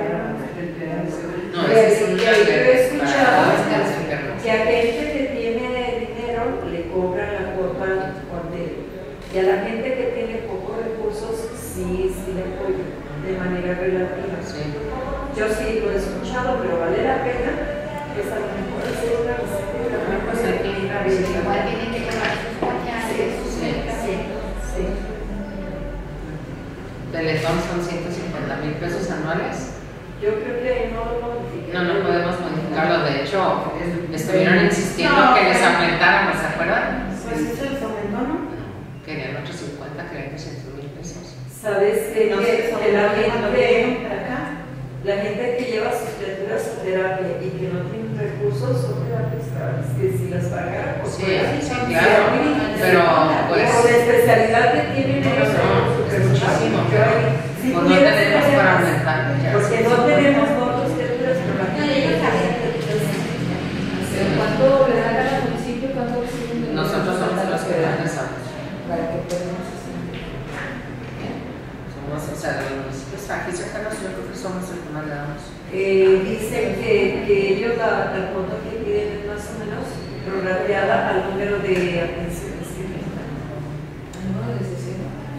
No, ese es un Yo he escuchado para los enfermos. que a gente que tiene dinero le cobran la cuota cuartel. Y a la gente que tiene pocos recursos sí le apoyan de manera relativa. Sí. Yo sí lo he escuchado, pero vale la pena que a lo mejor hacer una receta. Pues aquí, igual tienen que llevar sus pañales, sus Sí. Sí. Teletón son 150,000 pesos anuales. Yo creo que no lo modifican. No podemos modificarlo. De hecho, estuvieron insistiendo que les aumentáramos, ¿se acuerdan? Pues eso les aumentó, ¿no? Querían otros 50, querían 300,000 pesos. ¿Sabes que, No sé, que la gente para acá. La gente que lleva sus criaturas a terapia y que no tiene recursos son terapias caras, que si las pagara, pues Sí, claro, pero pues por la especialidad que tienen ellos, es muchísimo, pero si pues no pudieras tenemos tener para más, aumentar. porque no tenemos otras criaturas por la No, ellos saben. ¿Cuánto le dan al municipio? ¿Cuánto reciben de Nosotros somos los que regresamos. Para que podamos hacer. Somos, o sea, los municipios aquí cercanos, yo creo que somos el que más le damos. dicen que ellos la cuota que piden es más o menos prorrateada al número de atenciones que necesitan.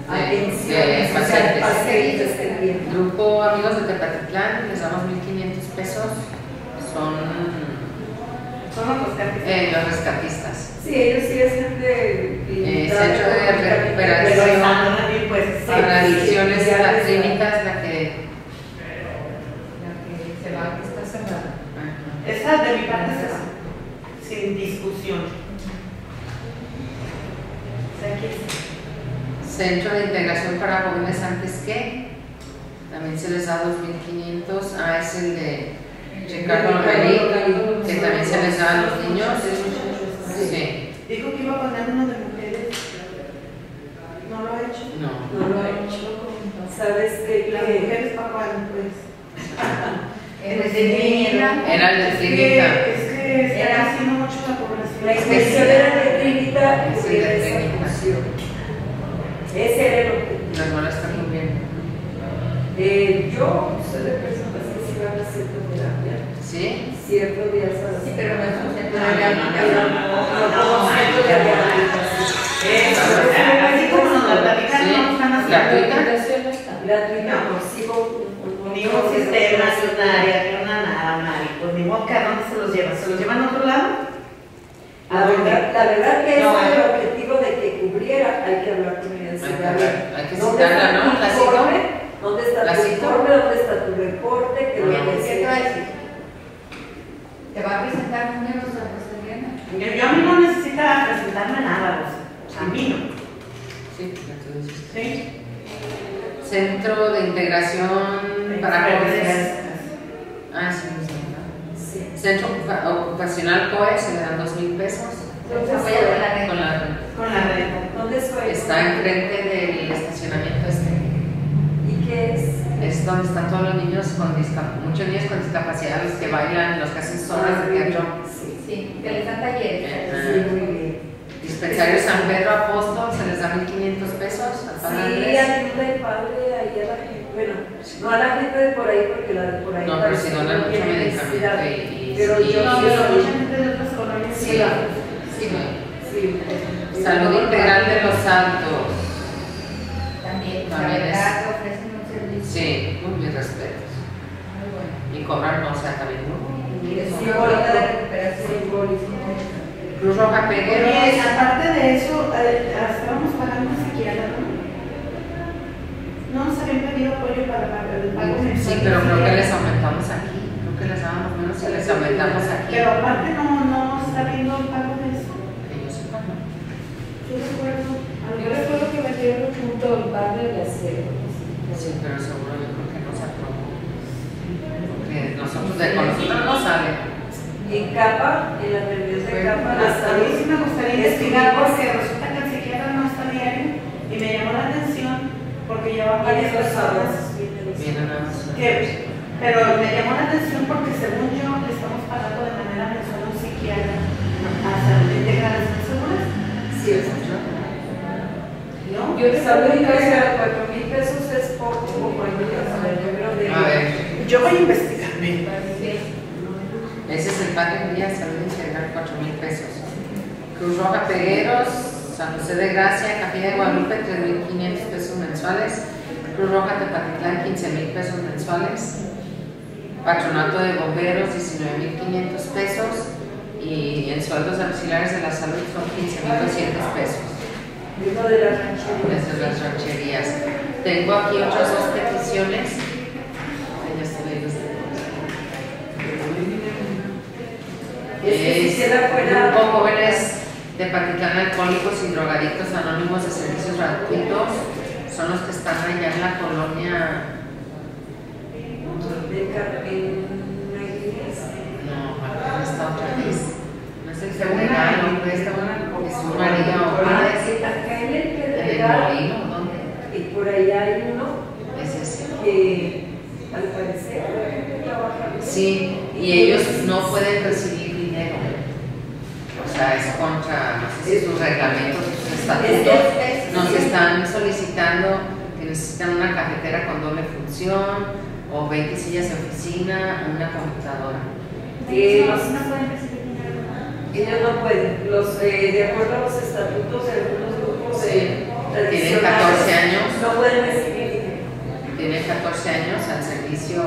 atenciones, o sea, pacientes. pacientes que vienen. Grupo Amigos de Tepatitlán, les damos 1,500 pesos. Son los rescatistas. los rescatistas. Sí, ellos sí es gente Centro de recuperación para adicciones, la Trinitas, la que se va, que está cerrada. Esa de mi parte se va, sin discusión. Centro de Integración para Jóvenes Antes que, también se les da 2,500. Es el de Ricardo Lomelí, que también se les da a los niños. Sí. Dijo que iba a poner uno de mujeres. ¿No lo ha hecho? No. No lo ha hecho. ¿Sabes qué? Las mujeres para cuándo, pues. Era el de Era el de Trinita. Es que está haciendo mucho la población. La expresión era de Trinita y Es el de era esa Trinita. función. Ese era el objetivo. Las bolas están muy bien. Yo soy de personas que sí van a cierta terapia, ¿Sí? ciertos días a la Sí, pero no es un centro de no rehabilitación. como centro de rehabilitación. Así como nos lo platican, no están haciendo. Gratuita, no sigo Ni un sistema, ni un área, ni una nada, Mari. Pues ni modo que a dónde se los lleva. ¿Se los llevan a otro lado? La verdad que No, ese es el objetivo de que cubriera, hay que hablar con ella. Hay que citarla, ¿no? ¿La cito? ¿Dónde está ¿La tu cito? informe? ¿Dónde está tu reporte? ¿Qué es lo que ¿Qué te va a decir? decir? ¿Te va a presentar números a Rosalía? Yo a mí no necesita presentarme nada, Rosa. A mí no. Sí, ya te lo dije. ¿Sí? Centro de Integración para Jóvenes. Sí, Sí. Centro Ocupacional COE, se le dan 2,000 pesos. ¿Dónde Apoya con la red. Con la Con la red. ¿Dónde estoy? está enfrente del estacionamiento ¿Y qué es? Es donde están todos los niños con muchos niños con discapacidad, los que bailan, los que hacen obras de teatro. Sí. Sí, que les dan talleres. Sí, muy bien. Dispensario San Pedro Apóstol, se les da 1,500 pesos. al padre Sí, Andrés. ayuda el padre ahí a la gente. Bueno, no a la gente de por ahí, porque la de por ahí. No, pero si parece no que dan mucho tiene medicamento necesidad. Pero y- yo No, sí pero soy- mucha gente de otras colonias Sí, sí va. sí, sí. Salud Integral de los Altos. También, la También verdad, que ofrecen un servicio Sí, mis respetos. muy bueno. Y cobran, o sea, también, ¿no? Y es Sí, una bolita de recuperación. Cruz Roja Oye, Pegueros. aparte de eso, estábamos pagando psiquiatra, ¿no? No nos habían pedido apoyo para el pago mensual. Sí, pero creo que les aumentamos aquí. Creo que les dábamos menos y les aumentamos aquí. Pero aparte no está viendo el pago de eso. Que yo sepa, ¿no? Yo recuerdo. Yo recuerdo que metieron junto al padre de acero. Sí, pero seguro yo creo que no se aprobó. Porque con nosotros no sale. En capa, en la reunión de capa, A mí sí me gustaría investigar porque resulta que el psiquiatra no está diario y me llamó la atención porque lleva varias personas Vienen a pero me llamó la atención porque según yo le estamos pagando de manera mensual a un psiquiatra a salud integral. ¿Están seguras? Sí, es mucho. ¿No? Yo recuerdo que 4,000 pesos es poco, como el día, a ver, yo creo de... A ver, Yo voy a investigar. ese es el Padre Díaz, Salud Integral, 4,000 pesos. Cruz Roja Pegueros, San José de Gracia, Capilla de Guadalupe, 3,500 pesos mensuales. Cruz Roja Tepatitlán, 15,000 pesos mensuales. Patronato de Bomberos, 19,500 pesos. Y en sueldos auxiliares de la salud son 15,200 pesos. Y uno de las rancherías. Desde las rancherías. Tengo aquí otras 2 peticiones. Ay, ya estoy leyendo este Es que si quisiera fuera... Grupo Jóvenes de Patitlán Alcohólicos y Drogadictos Anónimos de Servicios Gratuitos son los que están allá en la colonia. de Carmen No, acá está otra vez. No es el Pedregal, hombre, está buena. Es un María o acá en el en el Pedregal, Molino, ¿dónde? y por allá hay uno Es ese. que al parecer trabaja. Sí, y ellos no pueden recibir dinero. O sea, es contra, no sé si sus reglamentos, sus estatutos. Nos están solicitando que necesitan una cafetera con doble función, o 20 sillas de oficina, una computadora. No pueden recibir dinero. Ellos no pueden, de acuerdo a los estatutos de algunos grupos Sí, tienen tradicionales, 14 años no pueden recibir dinero. Tiene 14 años al servicio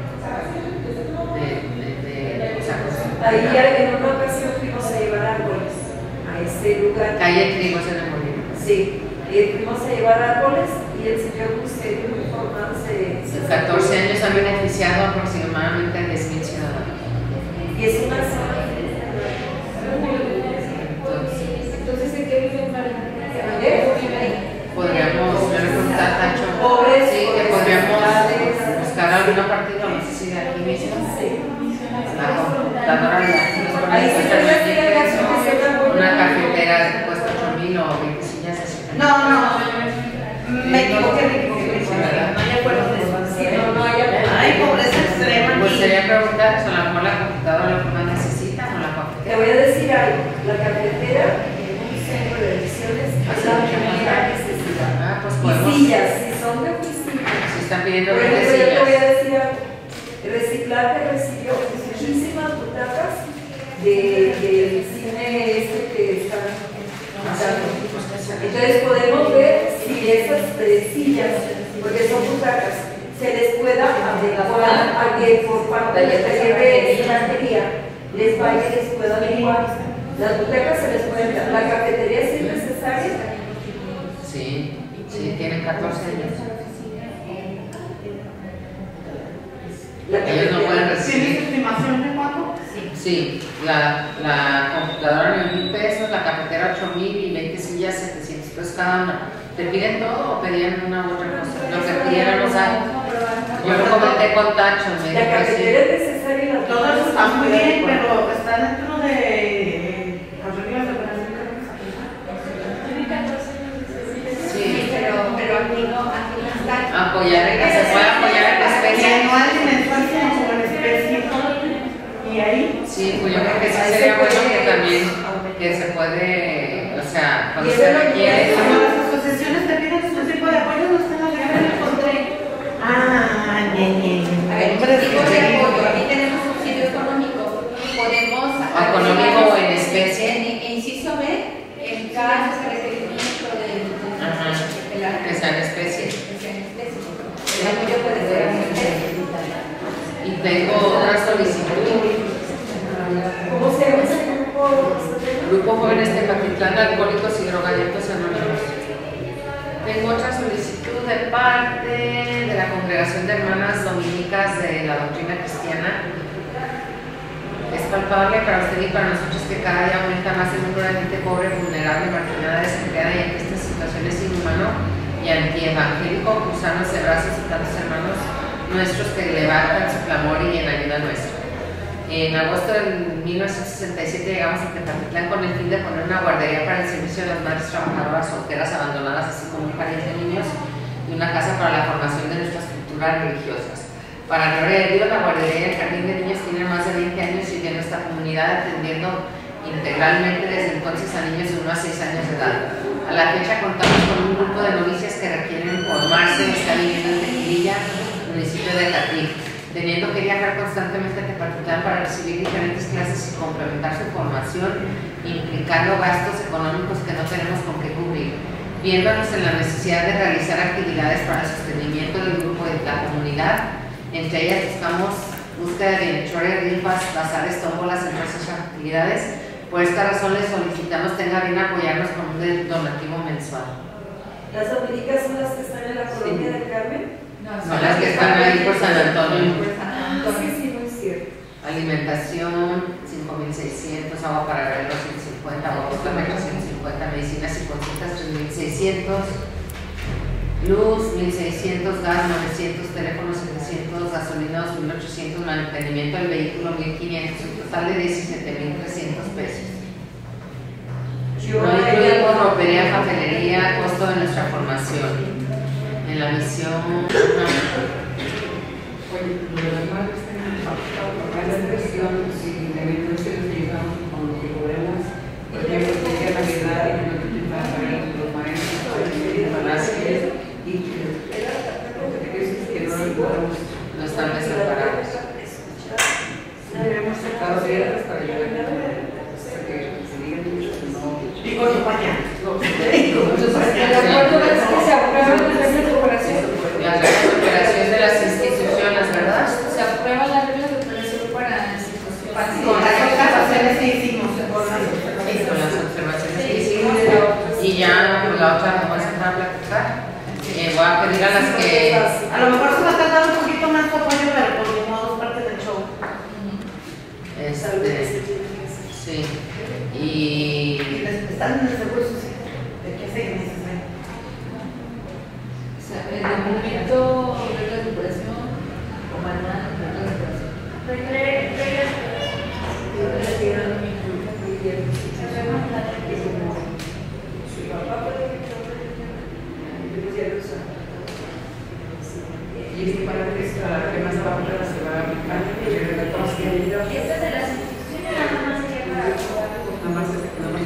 o sea, ahí en una ocasión fuimos a llevar árboles a ese lugar. Calle Trigos en el Molino. Sí, y fuimos a llevar árboles y el señor Busquets muy formal se 14 años han beneficiado aproximadamente a 10,000 ciudadanos. Y es una zona. Entonces, ¿en qué viven para Podríamos, yo le pregunté a Tacho, Pobres, sí, que podríamos pobres, buscar alguna partida, no sé si de aquí mismo, la computadora de aquí, ahí sí se me hace la canción que se llama una cafetera que cuesta 8,000 o 20 sillas así. No, me equivoqué. No hay acuerdo de eso. Sí, no hay acuerdo. Ay, pobreza extrema. Pues sería preguntar, a lo mejor la computadora lo que más necesita o la Te cafetera. voy a decir algo, la cafetera en un centro de elecciones es la primera necesidad. Ah, pues Y podemos, sillas, si son de oficina. si están pidiendo Por 20 ejemplo, yo te voy a sillas. decir algo. El reciclaje recibió muchísimas butacas del cine este que están usando. Entonces podemos ver si esas sillas, porque son butacas, se les pueda adecuar a que por parte del taller de ingeniería les vaya y les pueda adecuar. Las butacas se les pueden dar. La cafetería sí es necesaria. Sí, sí, tienen 14 años. Ellos no pueden ¿Tienes recibir. estimación de cuánto? Sí, la computadora 9,000 pesos, la cafetera 8,000 y 20 sillas 700 pesos cada una. ¿Te piden todo o pedían una u otra cosa? Lo que pidieran los hay. Yo lo comenté con Tacho, me La dijo que cafetería sí. es necesaria y la Todo eso está muy bien, pero está dentro de las reglas de operación que vamos a aplicar. Sí, pero aquí no está. apoyar en que se pueda apoyar en la Y especie. anual y mensual como en especie. Y ahí. Sí, pues yo creo que sí sería bueno que también que se puede, o sea, cuando se requiere. Cuando las asociaciones te piden este tipo de apoyo, no están las reglas del control. Ah, bien. A ver, tipo de apoyo, aquí tenemos subsidio económico, podemos... Económico o en especie. En inciso B, en caso de requerimiento Ajá, que sea en especie. el apoyo puede ser en especie. Y tengo otra solicitud. ¿Cómo se llama ese grupo? Grupo Jóvenes Tepatitlán, Alcohólicos y Drogadictos Anónimos. Tengo otra solicitud de parte de la Congregación de Hermanas Dominicas de la Doctrina Cristiana. Es palpable para usted y para nosotros que cada día aumenta más el número de gente pobre, vulnerable, marginada, desempleada y en esta situación es inhumano y antievangélico cruzarnos de brazos y tantos hermanos nuestros que levantan su clamor y en ayuda nuestra. En agosto de 1967 llegamos a Tepatitlán con el fin de poner una guardería para el servicio de las madres trabajadoras solteras abandonadas, así como un jardín de niños y una casa para la formación de nuestras culturas religiosas. Para gloria de Dios, la guardería y el jardín de niños tienen más de 20 años sirviendo a esta comunidad, atendiendo integralmente desde entonces a niños de 1 a 6 años de edad. A la fecha contamos con un grupo de novicias que requieren formarse en esta vivienda en Tequililla, municipio de Catí, teniendo que viajar constantemente a Tepatitlán para recibir diferentes clases y complementar su formación, implicando gastos económicos que no tenemos con qué cubrir, viéndonos en la necesidad de realizar actividades para el sostenimiento del grupo de la comunidad. Entre ellas buscamos búsqueda de bienhechores, rifas, bazares, tómbolas, entre otras actividades. Por esta razón les solicitamos tenga bien apoyarnos con un donativo mensual. ¿Las dominicas son las que están en la colonia del Carmen? Son las que están ahí por San Antonio. Sí, muy cierto. Alimentación 5,600, agua para guerreros 150, agua potable 150, medicinas y consultas 3,600, luz 1,600, gas 900, teléfono 700, gasolina 2,800, mantenimiento del vehículo 1,500, un total de 17,300 pesos. No incluimos ropería, papelería, costo de nuestra formación. En la misión. Oye, lo demás la expresión, si de repente nos ayudamos con lo que podemos, por ejemplo, que haya Navidad y que no te para pagar los maestros, y que no lo podamos, No están desamparados. debemos estar abiertos para ayudar hasta que se digan mucho que no. Y con tu pañal. El acuerdo es que se aprueban los pasar. Voy a pedir a las que... A lo mejor se va a tardar un poquito más tu apoyo, pero por mi modo es parte del show. Sí. Y... Están en el seguro social. ¿De qué 6 meses? El documento, reglas de operación, o manual, reglas de operación. Y es para que más rápido se va a aplicar. Esta es de las instituciones, nada más sería para Nada más.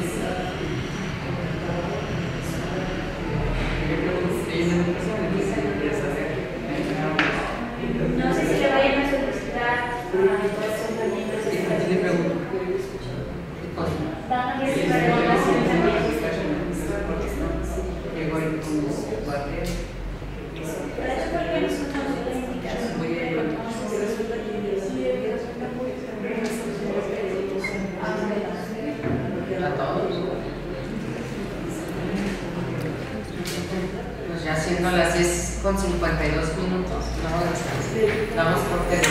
no sé si le vayan a solicitar a los ayuntamientos. Van a ir para evaluación también. Para eso fue que nosotros nos lo indicamos. A todos. Pues ya siendo las 10:52, no, vamos por